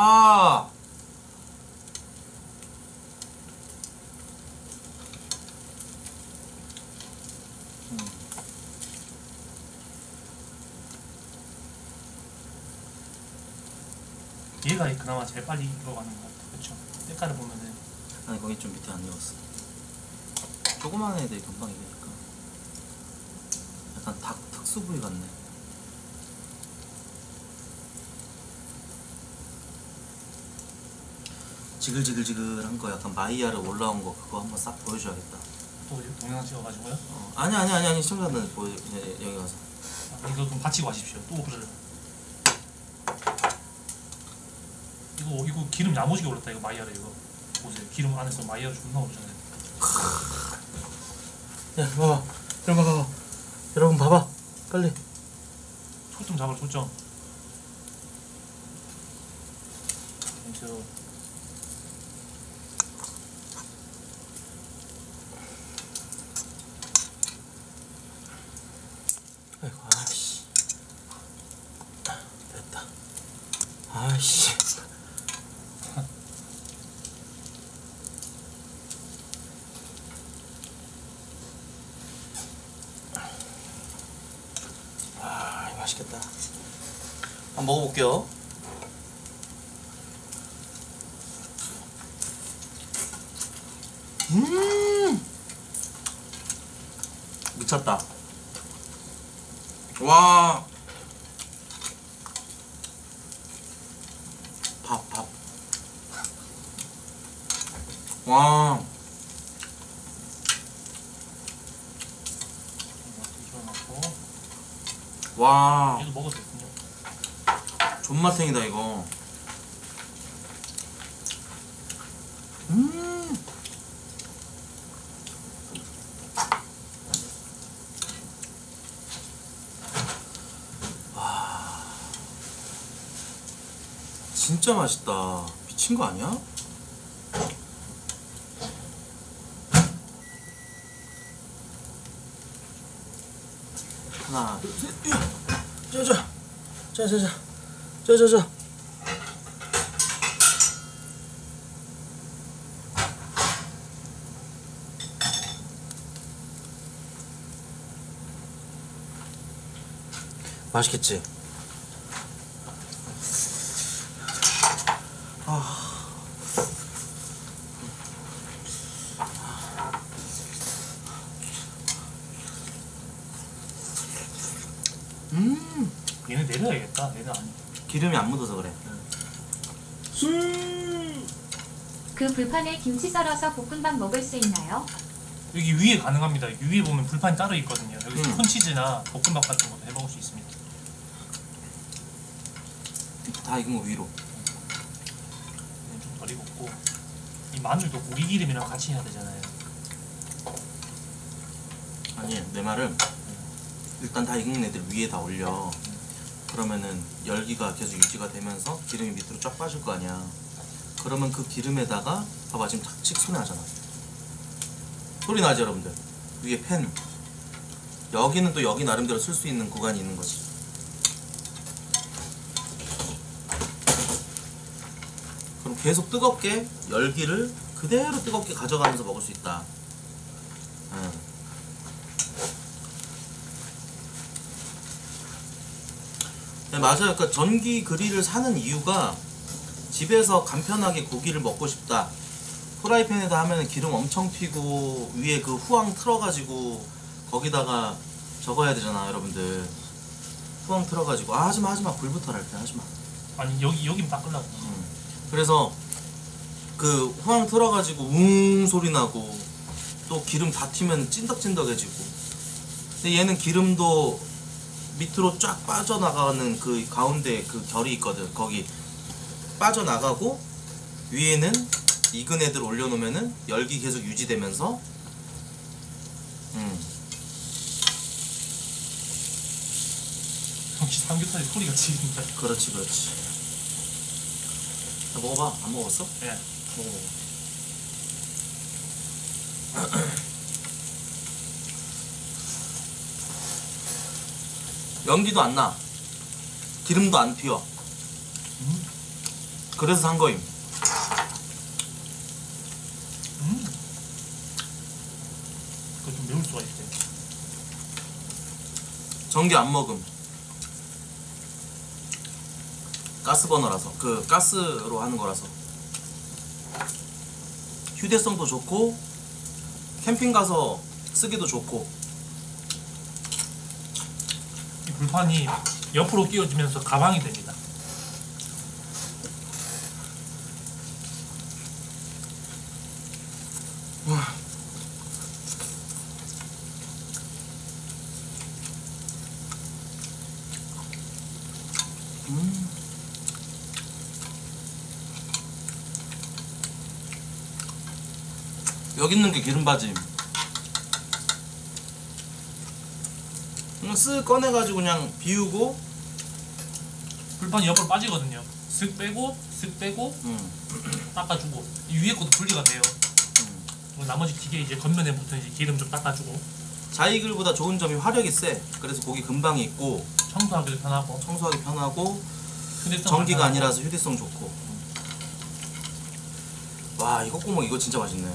얘가 그나마 제일 빨리 익어가는 것 같아. 그렇죠? 색깔을 보면은
아니 거기 좀 밑에 안 익었어. 조그만 애들이 금방 익으니까. 약간 닭 특수 부위 같네. 지글지글지글한 거 약간 마이야르 올라온 거 그거 한번 싹 보여줘야겠다.
또 동영상 찍어가지고요.
아니 시청자들 여기 가서.
이거 좀 받치고 하십시오. 또 그러려면. 이거 기름 야무지게 올랐다. 이거 마이야르 이거. 보세요. 기름 안에서 마이야르 존나 오르잖아요.
야 봐봐. 봐봐. 여러분 봐봐. 빨리.
초점 잡아 초점. 냄새로.
아이고 아씨. 됐다. 아씨. 맛있겠다. 한번 먹어볼게요. 미쳤다. 와. 밥. 와. 와.
얘도 먹어도 됐군요.
존맛탱이다 이거. 와. 진짜 맛있다. 미친 거 아니야? 하나, 둘, 셋. 자. 맛있겠지?
얘는 내려야겠다. 얘는 아니.
기름이 안 묻어서 그래.
그 불판에 김치 썰어서 볶음밥 먹을 수 있나요?
여기 위에 가능합니다. 여기 위에 보면 불판이 따로 있거든요. 여기
음.
콘치즈나 볶음밥 같은 것도 해먹을 수 있습니다.
다 익은 거 위로.
좀 덜 익었고 이 마늘도 고기 기름이랑 같이 해야 되잖아요.
아니 내 말은 일단 다 익은 애들 위에 다 올려. 그러면은 열기가 계속 유지가 되면서 기름이 밑으로 쫙 빠질 거 아니야. 그러면 그 기름에다가 봐봐 지금 탁 소리 나잖아. 소리 나지 여러분들. 위에 팬. 여기는 또 여기 나름대로 쓸 수 있는 구간이 있는 거지. 그럼 계속 뜨겁게 열기를 그대로 뜨겁게 가져가면서 먹을 수 있다. 네, 맞아요. 그러니까 전기 그릴을 사는 이유가 집에서 간편하게 고기를 먹고 싶다. 프라이팬에다 하면 기름 엄청 튀고 위에 그 후황 틀어가지고 거기다가 저거 해야 되잖아 여러분들. 후황 틀어가지고 하지마 불 붙어라 이렇게 하지마.
아니 여기만 딱 끝나고.
그래서 그 후황 틀어가지고 웅 소리 나고 또 기름 다 튀면 찐덕찐덕해지고. 근데 얘는 기름도 밑으로 쫙 빠져나가는 그 가운데 그 결이 있거든. 거기 빠져나가고 위에는 익은 애들 올려놓으면은 열기 계속 유지되면서
역시 삼겹살이 소리가 지린다.
그렇지. 자, 먹어봐. 안 먹었어?
예.
먹어. 연기도 안 나. 기름도 안 튀어. 그래서 산 거임.
그거 좀 매울 수가 있어요.
전기 안 먹음. 가스버너라서 그 가스로 하는 거라서 휴대성도 좋고 캠핑 가서 쓰기도 좋고.
이 불판이 옆으로 끼워지면서 가방이 됩니다.
여기 있는 게 기름바짐. 그냥 쓱 꺼내가지고 그냥 비우고.
불판이 옆으로 빠지거든요. 슥 빼고 슥 빼고 닦아주고 이 위에 것도 분리가 돼요. 그리고 나머지 기계 이제 겉면에 붙은 이제 기름 좀 닦아주고.
자이글보다 좋은 점이 화력이 세. 그래서 고기 금방 익고
청소하기도 편하고.
청소하기 편하고
휴대성
전기가
간단하고.
아니라서 휴대성 좋고. 와, 이 콧구멍 이거 진짜 맛있네.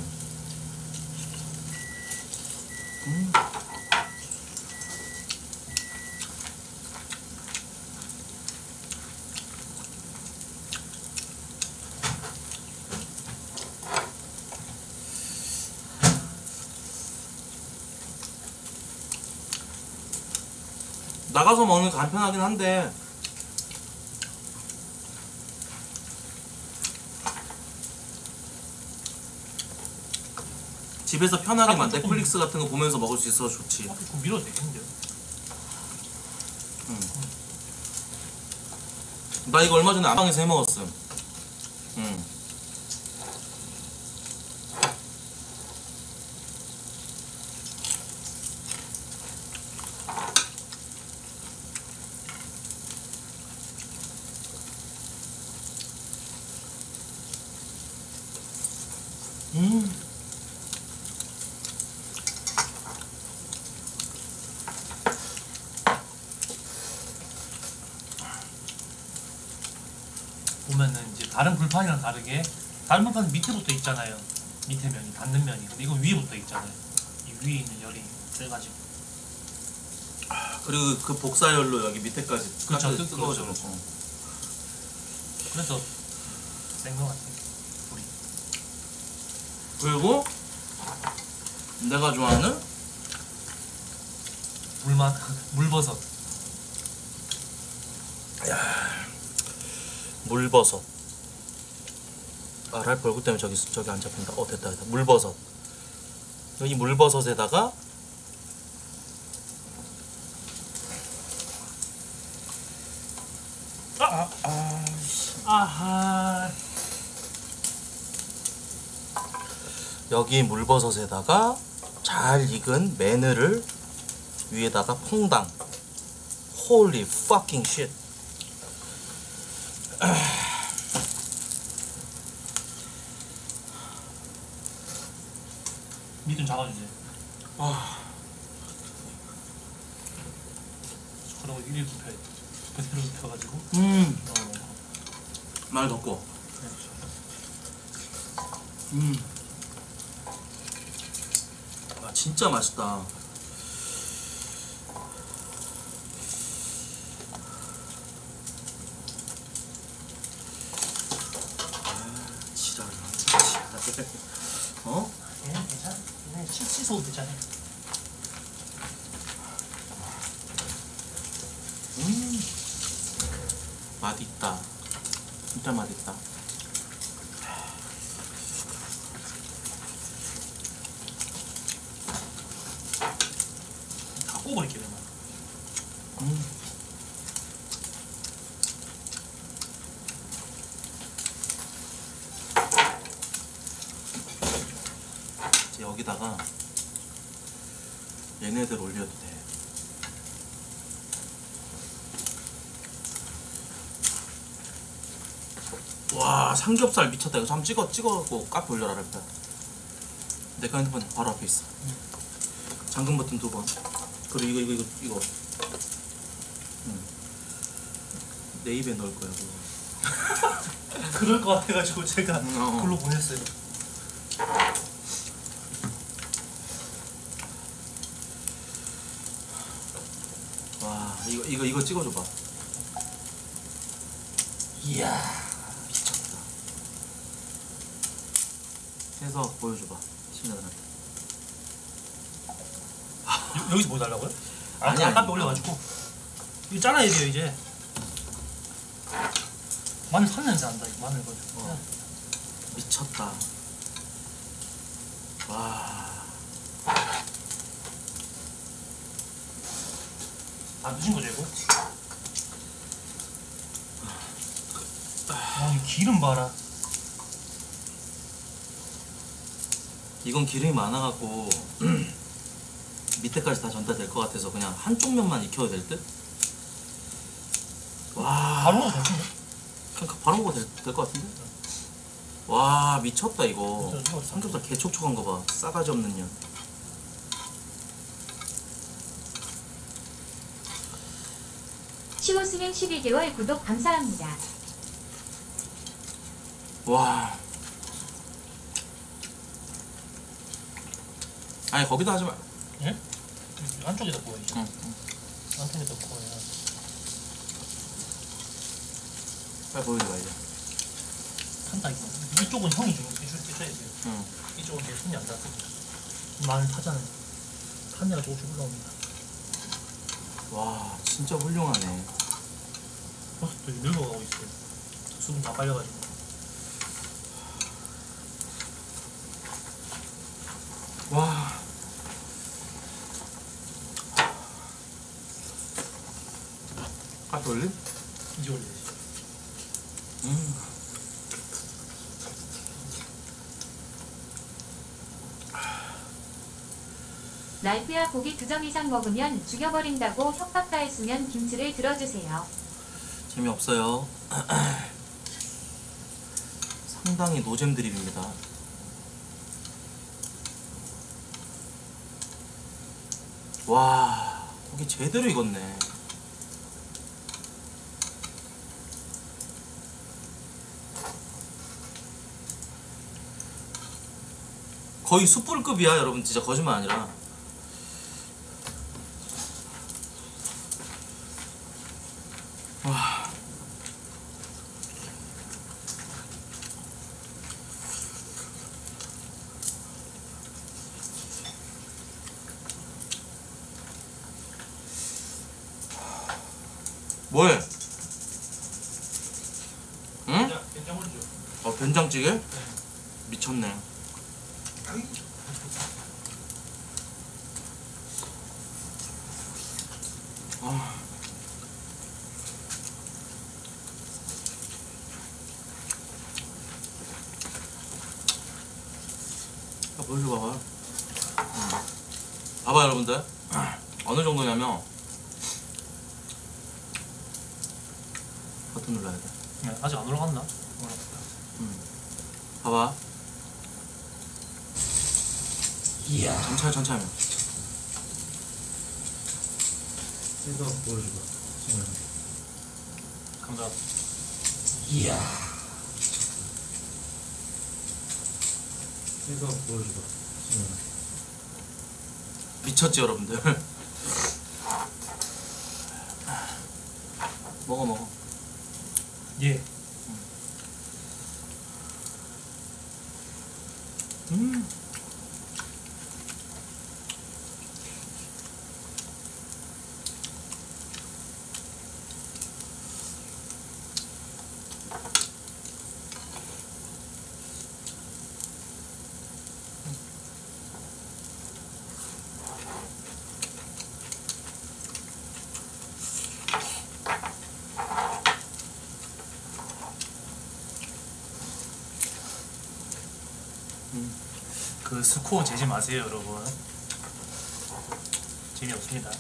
나가서 먹는 게 간편하긴 한데 집에서 편하게 만 넷플릭스 같은 거 보면서 먹을 수 있어서 좋지.
그거 밀어도 되겠는데요?
나 이거 얼마 전에 안방에서 해 먹었음.
보면은 이제 다른 불판이랑 다르게 다른 불판은 밑에부터 있잖아요. 밑에 면이 닿는 면이. 근데 이건 위에부터 있잖아요. 이 위에 있는 열이 세가지고.
그리고 그 복사열로 여기 밑에까지
그쵸,
뜨거워져.
그렇죠. 그래서 센 거 같아요. 불이.
그리고 내가 좋아하는
물버섯.
물버섯. 랄 벌구 때문에 저기 안 잡힌다. 됐다. 물버섯. 여기 물버섯에다가
아하.
여기 물버섯에다가 잘 익은 메느를 위에다가 퐁당. Holy fucking shit.
밑 좀 잡아주세요. 숟가락으로 일일 굽혀야 돼. 그대로 굽혀가지고.
말 덮고. 와, 진짜 맛있다. 지랄. 어?
얘는 괜찮아. 얘는 씻어도 되잖아요.
맛있다. 진짜 맛있다.
다 구워버릴게요. 그냥.
이제 여기다가 얘네들 올려도 돼. 와, 삼겹살 미쳤다. 이거 한번 찍어갖고 카페 올려라. 그랬다. 내가 핸드폰 바로 앞에 있어. 잠금 버튼 2번. 그리고 이거. 내 입에 넣을 거야. 그거.
그럴 것 같아가지고 제가 글로 보냈어요.
와, 이거 찍어줘봐. 이야, 미쳤다. 해서 보여줘봐. 친구들한테.
여기서 뭐 달라고요?
아니,
아까
아니.
올려가지고 이거 잘라야 돼요 이제. 마늘 탄 냄새 난다. 이거 마늘 이거.
미쳤다. 와.
안 드신 거죠 이거? 기름 봐라.
이건 기름이 많아갖고 밑에까지 다 전달될 것 같아서 그냥 한쪽 면만 익혀도 될 듯? 와,
바로 먹어도 되는데?
그냥 바로 먹어도 될 것 같은데? 와, 미쳤다 이거.
이거
삼겹살 개촉촉한 거 봐. 싸가지 없는 년.
15수명 12개월 구독 감사합니다.
와. 아니 거기다 하지 마.
예? 안쪽에다 구워야지.
응.
안쪽에다 구워야.
빨리 보여줘 이제.
탄다 이거. 이쪽은 형이 좀 해줘야 돼요.
응.
이쪽은 내 손이 안 닿거든요. 마늘 타잖아요. 탄내가 조금씩 올라옵니다.
와, 진짜 훌륭하네.
버섯도 늙어가고 있어요. 수분 다 빨려가지고.
와. 카트 올림?
이제 올려야지.
랄프야 고기 2점 이상 먹으면 죽여버린다고 협박 가했으면 김치를 들어주세요.
재미없어요. 상당히 노잼 드립입니다. 와, 고기 제대로 익었네. 거의 숯불급이야 여러분. 진짜 거짓말 아니라. 와. 뭐해? 응?
된장 올리죠.
된장찌개? 미쳤네. 아. 보여줘 봐봐. 봐봐 여러분들. 어느 정도냐면 버튼 눌러야 돼.
네, 아직 안 올라갔나?
봐봐.
이야.
천천히 하면.
이거 보여줘봐.
감사합니다.
이야. 이거 보여줘봐.
미쳤지 여러분들. 먹어.
예. 그 스코어 재지 마세요 여러분. 재미없습니다.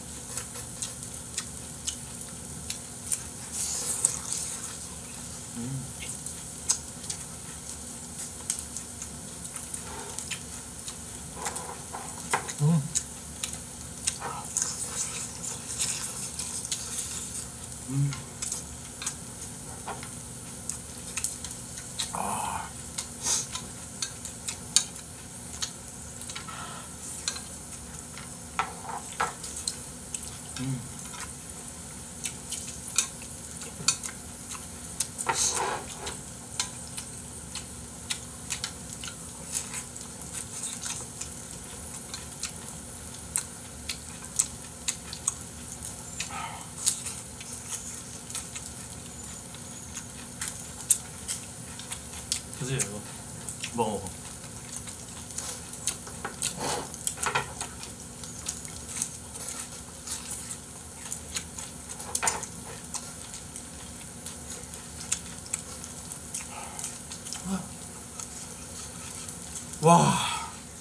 드세요 이거.
먹어. 와.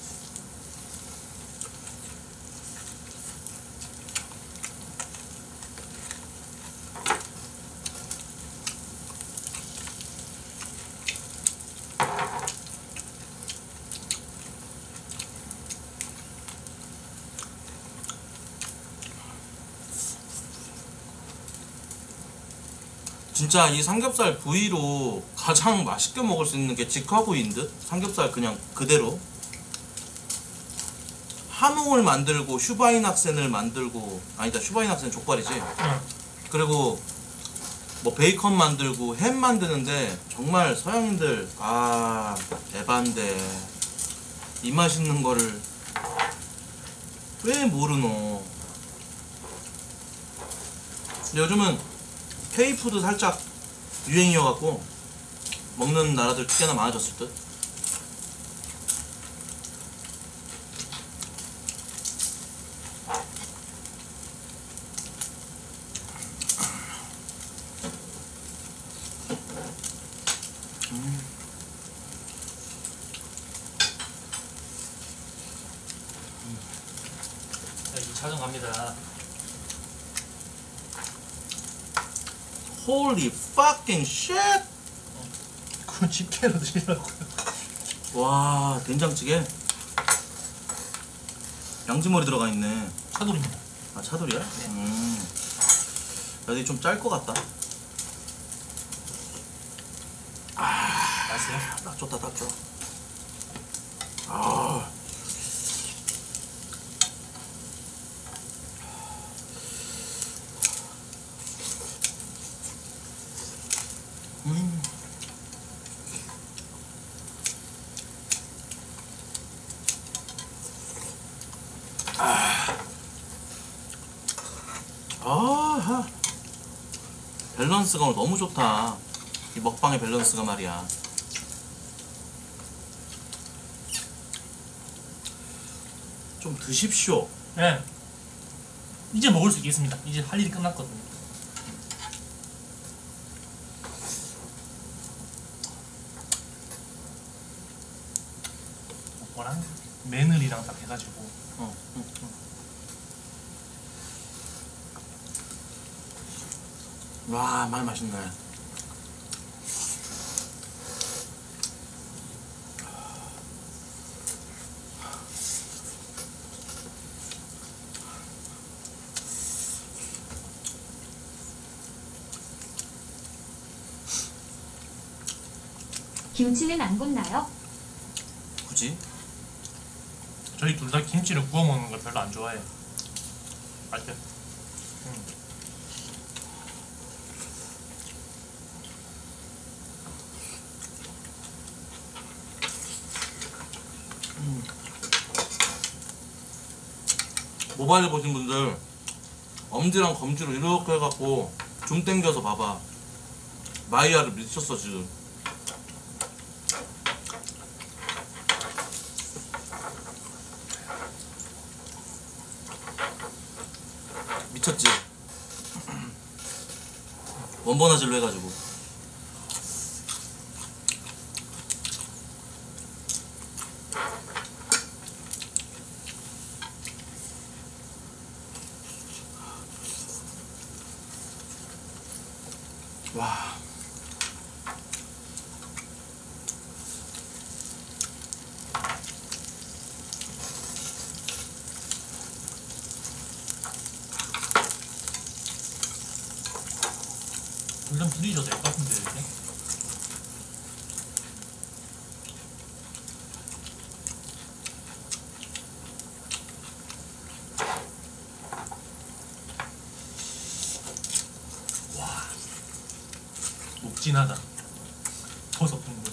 진짜 이 삼겹살 부위로 가장 맛있게 먹을 수 있는 게 직화구이인 듯? 삼겹살 그냥 그대로 함흥을 만들고 슈바인학센을 만들고 아니다 슈바인학센 족발이지
응.
그리고 뭐 베이컨 만들고 햄 만드는데 정말 서양인들 아 에반데 이 맛있는 거를 왜 모르노. 근데 요즘은 K푸드 살짝 유행이어갖고 먹는 나라들 꽤나 많아졌을 듯.
자, 2차전 갑니다.
Holy fucking shit!
그건 집게로 드시라고요.
와 된장찌개 양지머리 들어가 있네.
차돌입니다.
아 차돌이야?
네.
여기 좀 짤 것 같다.
맛있어요?
딱 좋다 딱 좋아. 아. 아하. 밸런스가 오늘 너무 좋다. 이 먹방의 밸런스가 말이야. 좀 드십시오.
네. 이제 먹을 수 있겠습니다. 이제 할 일이 끝났거든요. 뭐랑 메늘이랑 딱 해가지고
어, 응, 응. 와, 많이 맛있네.
김치는 안 굽나요?
굳이?
저희 둘 다 김치를 구워 먹는 걸 별로 안 좋아해요. 맛있죠?
모바일 보신 분들 엄지랑 검지로 이렇게 해갖고 줌 당겨서 봐봐. 마이야를 미쳤어 지금. 미쳤지? 원본화질로 해가지고. 와.
물좀 들이셔도 될 것 같은데 이렇게. 와, 녹진하다. 버섯 국물.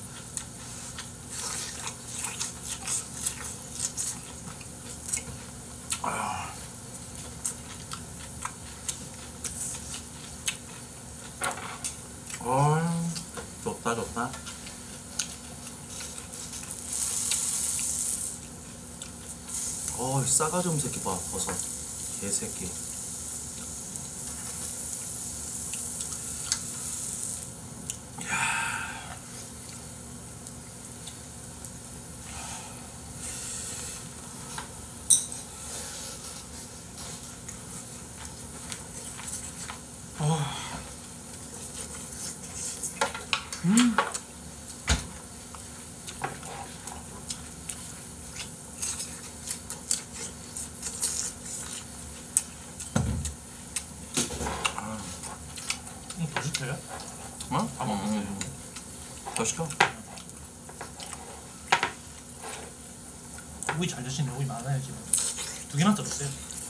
좋다 좋다. 이 싸가지 없는 새끼 봐 버섯 개새끼.
더 시켜요?
어?
다 먹었어요.
더 시켜.
고기 잘 드시는 고기 많아요 지금. 2개만 들었어요.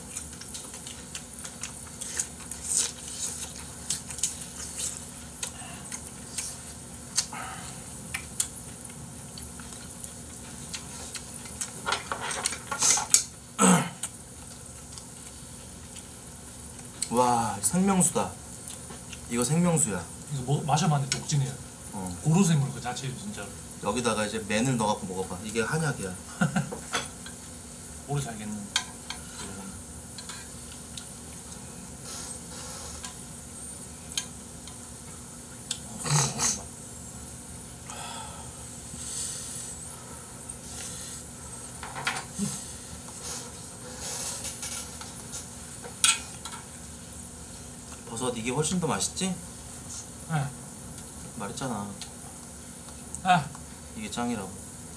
와, 생명수다. 이거 생명수야.
이거 뭐 마셔봤는데 독진해요.
어.
고로쇠물 그 자체로 진짜로.
여기다가 이제 맨을 넣어갖고 먹어봐. 이게 한약이야.
오래 살겠는데. 이거는. 손님 맛.
버섯 이게 훨씬 더 맛있지?
아,
말했잖아.
아,
이게 짱이라고.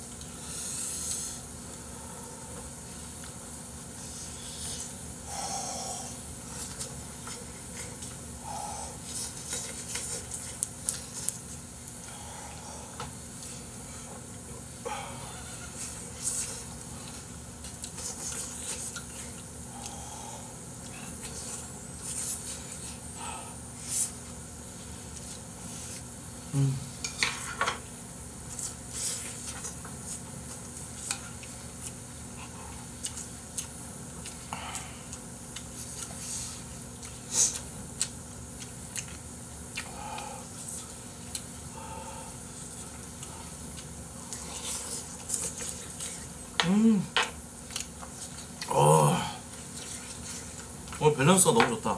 오늘 밸런스가 너무 좋다.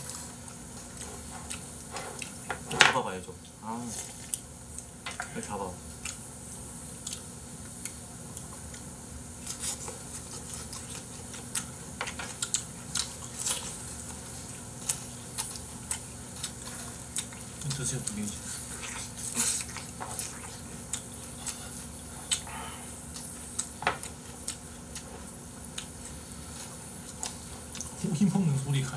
잡아봐야죠. 아, 빨리 잡아.
드세요 2개지. 고기 먹는 소리가.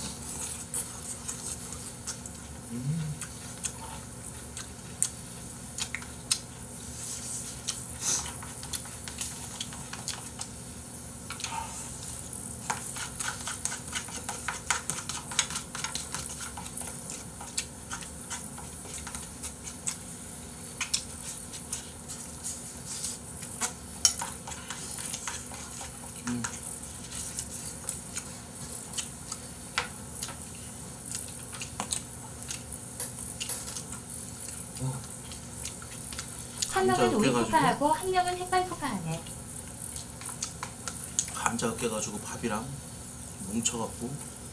한 명은 오이
으깨가지고.
포카하고 한 명은 햇반 포카하네.
감자 으깨가지고 밥이랑 뭉쳐갖고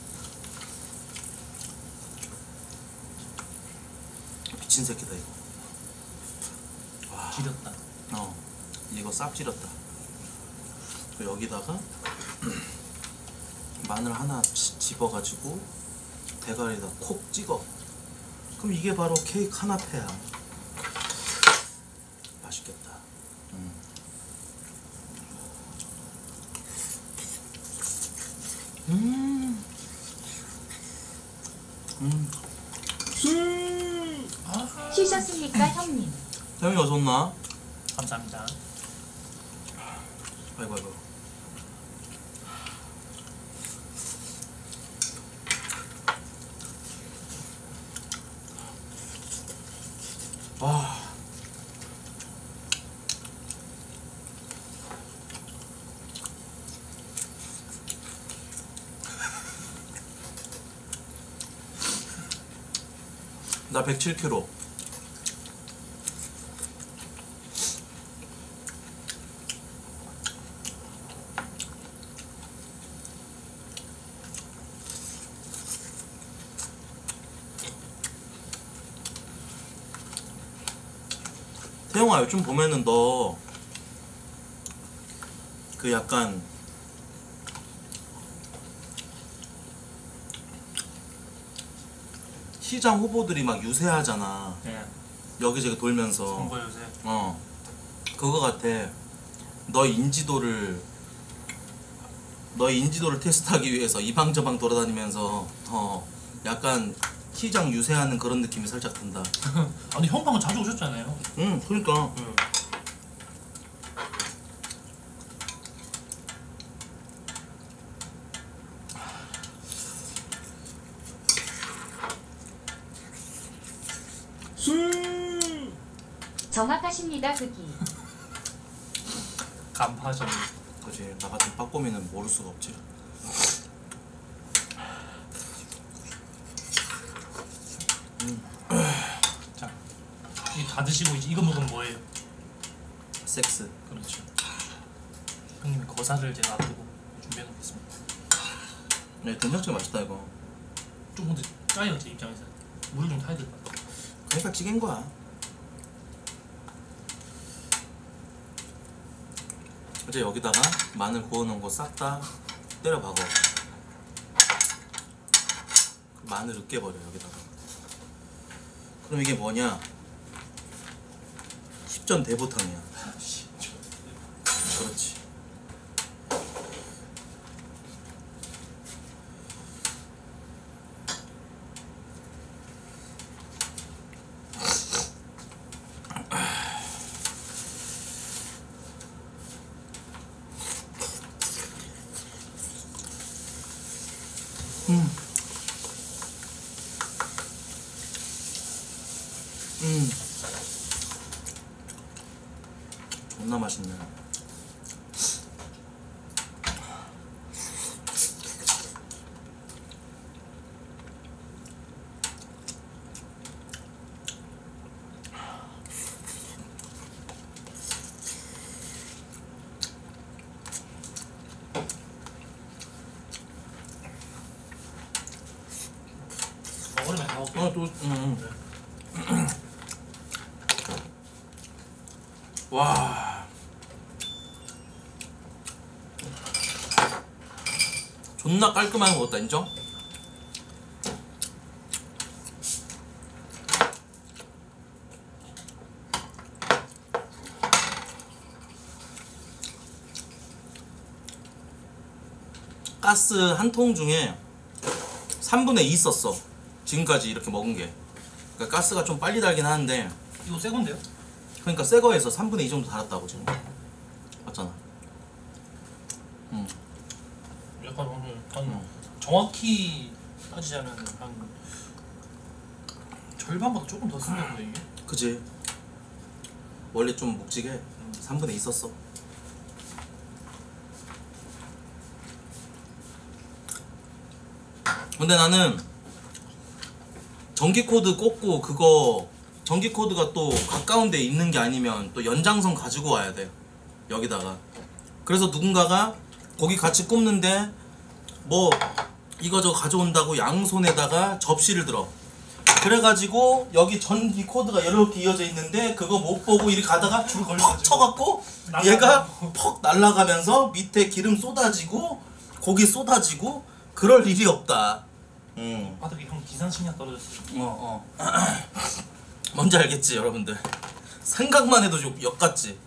미친 새끼다 이거.
지렸다.
이거 쌉지렸다. 여기다가 마늘 하나 집어가지고 대가리에다 콕 찍어. 그럼 이게 바로 케이크 카나페야. 맛있겠다.
쉬셨습니까 형님?
태영이 어서 온나?
감사합니다.
아이고 아이고. 아. 나 107kg. 태영아, 요즘 보면은 너 그 약간 시장 후보들이 막 유세하잖아.
네.
여기저기 돌면서
선거 요새.
그거 같아. 너의 인지도를 테스트하기 위해서 이방저방 돌아다니면서 약간 시장 유세하는 그런 느낌이 살짝 든다.
아니 형 방은 자주 오셨잖아요.
응, 그러니까.
정확하십니다. 그기.
간파전.
그지. 나 같은 빠꼬미는 모를 수가 없지.
자, 이 다 드시고 이제 이거 먹으면 뭐예요?
섹스.
그렇죠. 형님의 거사를 제가 앞두고 준비해 놓겠습니다.
네, 된장찌개 맛있다 이거.
좀 근데 짜요 제 입장에서. 물을 좀 타야 될 것 같아.
그러니까 찌개인 거야. 이제 여기다가 마늘 구워놓은 거 싹 다 때려 박어. 마늘 으깨버려 여기다가. 그럼 이게 뭐냐? 십전 대보탕이야. 그렇지. 존나 맛있네.
먹으면 다 먹게.
또, 와. 존나 깔끔하게 먹었다, 인정? 가스 한 통 중에 3분의 2 썼어. 지금까지 이렇게 먹은 게. 그러니까 가스가 좀 빨리 달긴 하는데,
이거 새 건데요?
그러니까 새 거에서 3분의 2 정도 달았다고 지금. 맞잖아.
약간 오늘 한 정확히 따지자면 한 절반보다 조금 더 쓴다고요 이게?
그지. 원래 좀 묵직해. 3분의 2 썼어. 근데 나는 전기 코드 꽂고 그거 전기 코드가 또 가까운 데 있는 게 아니면 또 연장선 가지고 와야 돼. 여기다가. 그래서 누군가가 고기 같이 굽는데 뭐 이거 저거 가져온다고 양손에다가 접시를 들어. 그래가지고 여기 전기 코드가 이렇게 이어져 있는데 그거 못 보고 이렇게 가다가
줄
퍽
걸려가지고
쳐갖고
날아가고.
얘가 퍽 날아가면서 밑에 기름 쏟아지고 고기 쏟아지고 그럴 일이 없다.
바닥에 형 기상식량 떨어졌어요.
뭔지 알겠지 여러분들. 생각만 해도 좀 역같지.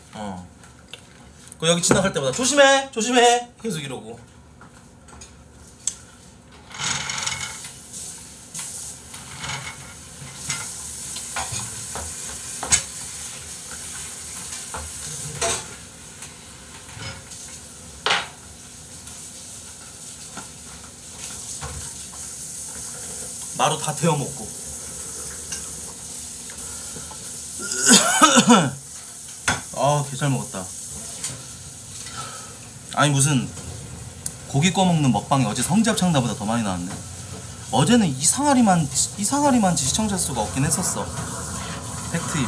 그 여기 지나갈 때마다 조심해 조심해 계속 이러고. 마루 다 태워 먹고. 아, 개 잘 먹었다. 아니 무슨 고기 구워 먹는 먹방이 어제 성지압 창다보다 더 많이 나왔네. 어제는 이상하리만치 시청자 수가 없긴 했었어. 팩트임.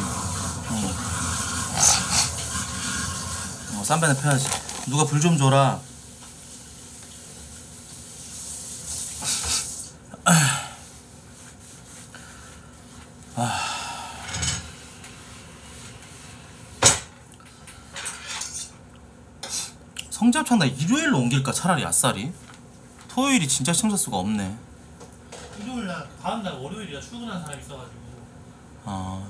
쌈배는 펴야지. 누가 불 좀 줘라. 성지압 창다 일요일로 옮길까 차라리 아싸리. 토요일이 진짜 시청자 수가 없네.
일요일 날 다음 날 월요일이라 출근하는 사람이 있어가지고
아.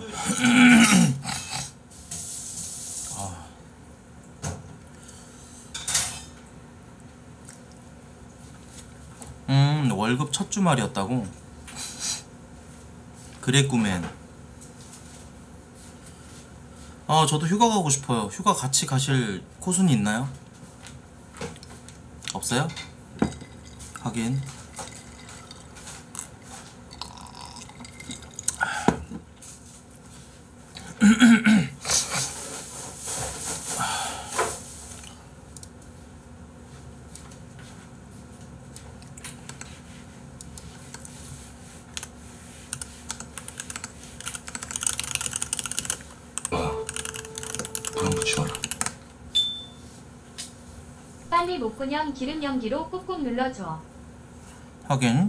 월급 첫 주말이었다고? 그랬구맨. 저도 휴가 가고 싶어요. 휴가 같이 가실 코순이 있나요? 없어요? 하긴
불 붙여라.
빨리 목구녕 기름 연기로 꾹꾹 눌러줘.
하긴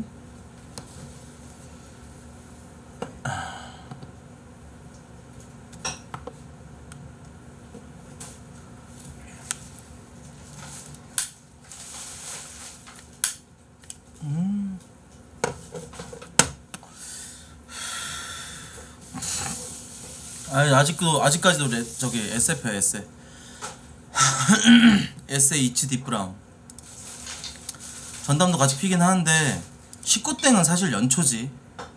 아니 아직까지도 저기 SF야 에세. 에세 HD 브라운. 전담도 같이 피긴 하는데 19땡은 사실 연초지.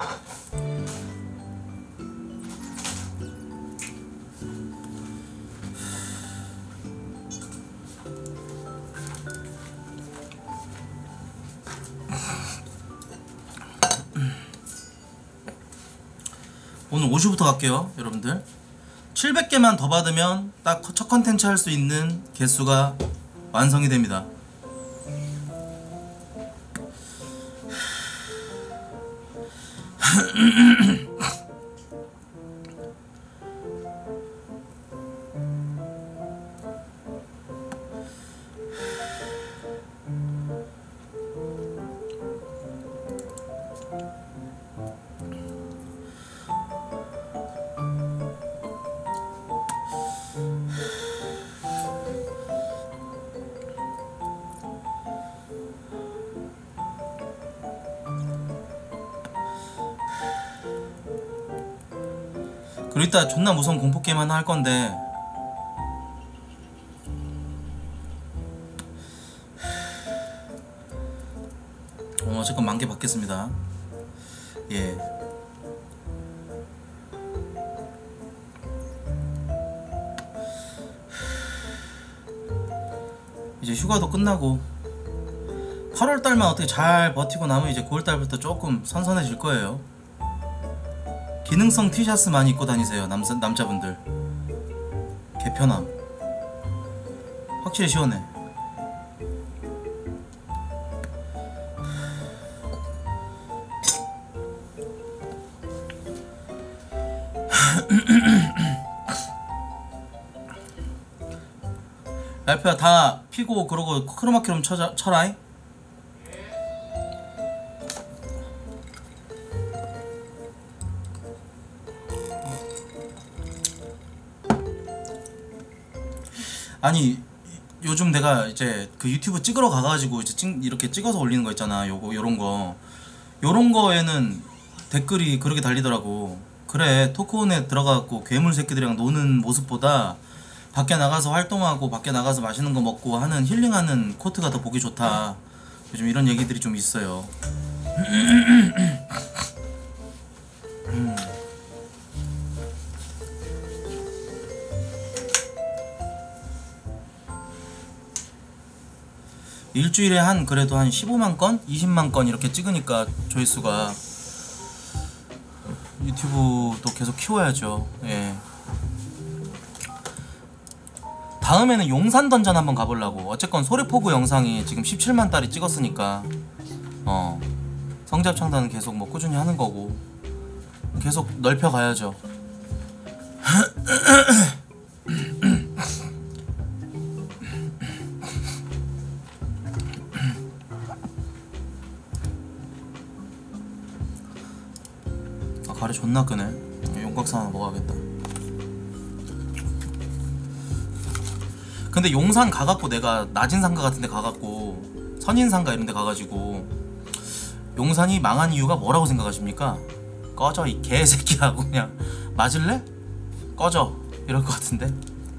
오늘 50부터 갈게요 여러분들. 700개만 더 받으면 딱 첫 컨텐츠 할 수 있는 개수가 완성이 됩니다. 그리고 이따 존나 무서운 공포게임 하나 할 건데 어쨌건 만개 받겠습니다. 예. 이제 휴가도 끝나고 8월달만 어떻게 잘 버티고 나면 이제 9월달부터 조금 선선해질 거예요. 기능성 티셔츠 많이 입고 다니세요 남자분들. 개편함. 확실히 시원해. 랄프야 다 피고 그러고 크로마키롬 쳐라잉. 아니 요즘 내가 이제 그 유튜브 찍으러 가가지고 이제 이렇게 찍어서 올리는 거 있잖아. 요런 거에는 댓글이 그렇게 달리더라고. 그래 토크온에 들어가갖고 괴물 새끼들이랑 노는 모습보다 밖에 나가서 활동하고 밖에 나가서 맛있는 거 먹고 하는 힐링하는 코트가 더 보기 좋다. 요즘 이런 얘기들이 좀 있어요. 일주일에 그래도 한 15만 건? 20만 건 이렇게 찍으니까 조회수가 유튜브도 계속 키워야죠. 예. 다음에는 용산 던전 한번 가보려고. 어쨌건 소래포구 영상이 지금 17만 달이 찍었으니까 성지합창단은 계속 뭐 꾸준히 하는 거고 계속 넓혀가야죠. 가래 존나 끄네. 용각사 하나 먹어야겠다. 근데 용산 가갖고 내가 나진상가 같은데 가갖고 선인상가 이런데 가가지고 용산이 망한 이유가 뭐라고 생각하십니까? 꺼져 이 개새끼하고 그냥 맞을래? 꺼져 이럴 것 같은데.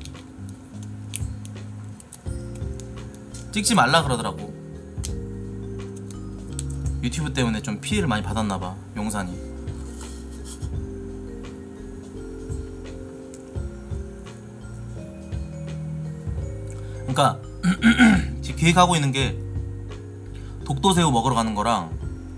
찍지 말라 그러더라고. 유튜브 때문에 좀 피해를 많이 받았나봐 용산이. 그러니까 지금 계획하고 있는 게 독도새우 먹으러 가는 거랑,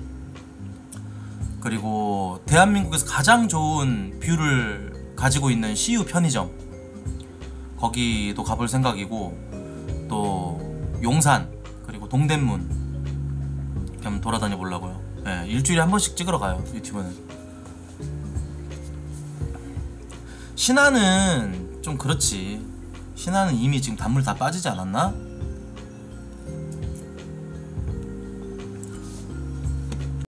그리고 대한민국에서 가장 좋은 뷰를 가지고 있는 CU 편의점 거기도 가볼 생각이고, 또 용산 그리고 동대문 좀 돌아다녀 보려고요. 네, 일주일에 한 번씩 찍으러 가요 유튜브는. 신화는 좀 그렇지. 신화는 이미 지금 단물 다 빠지지 않았나?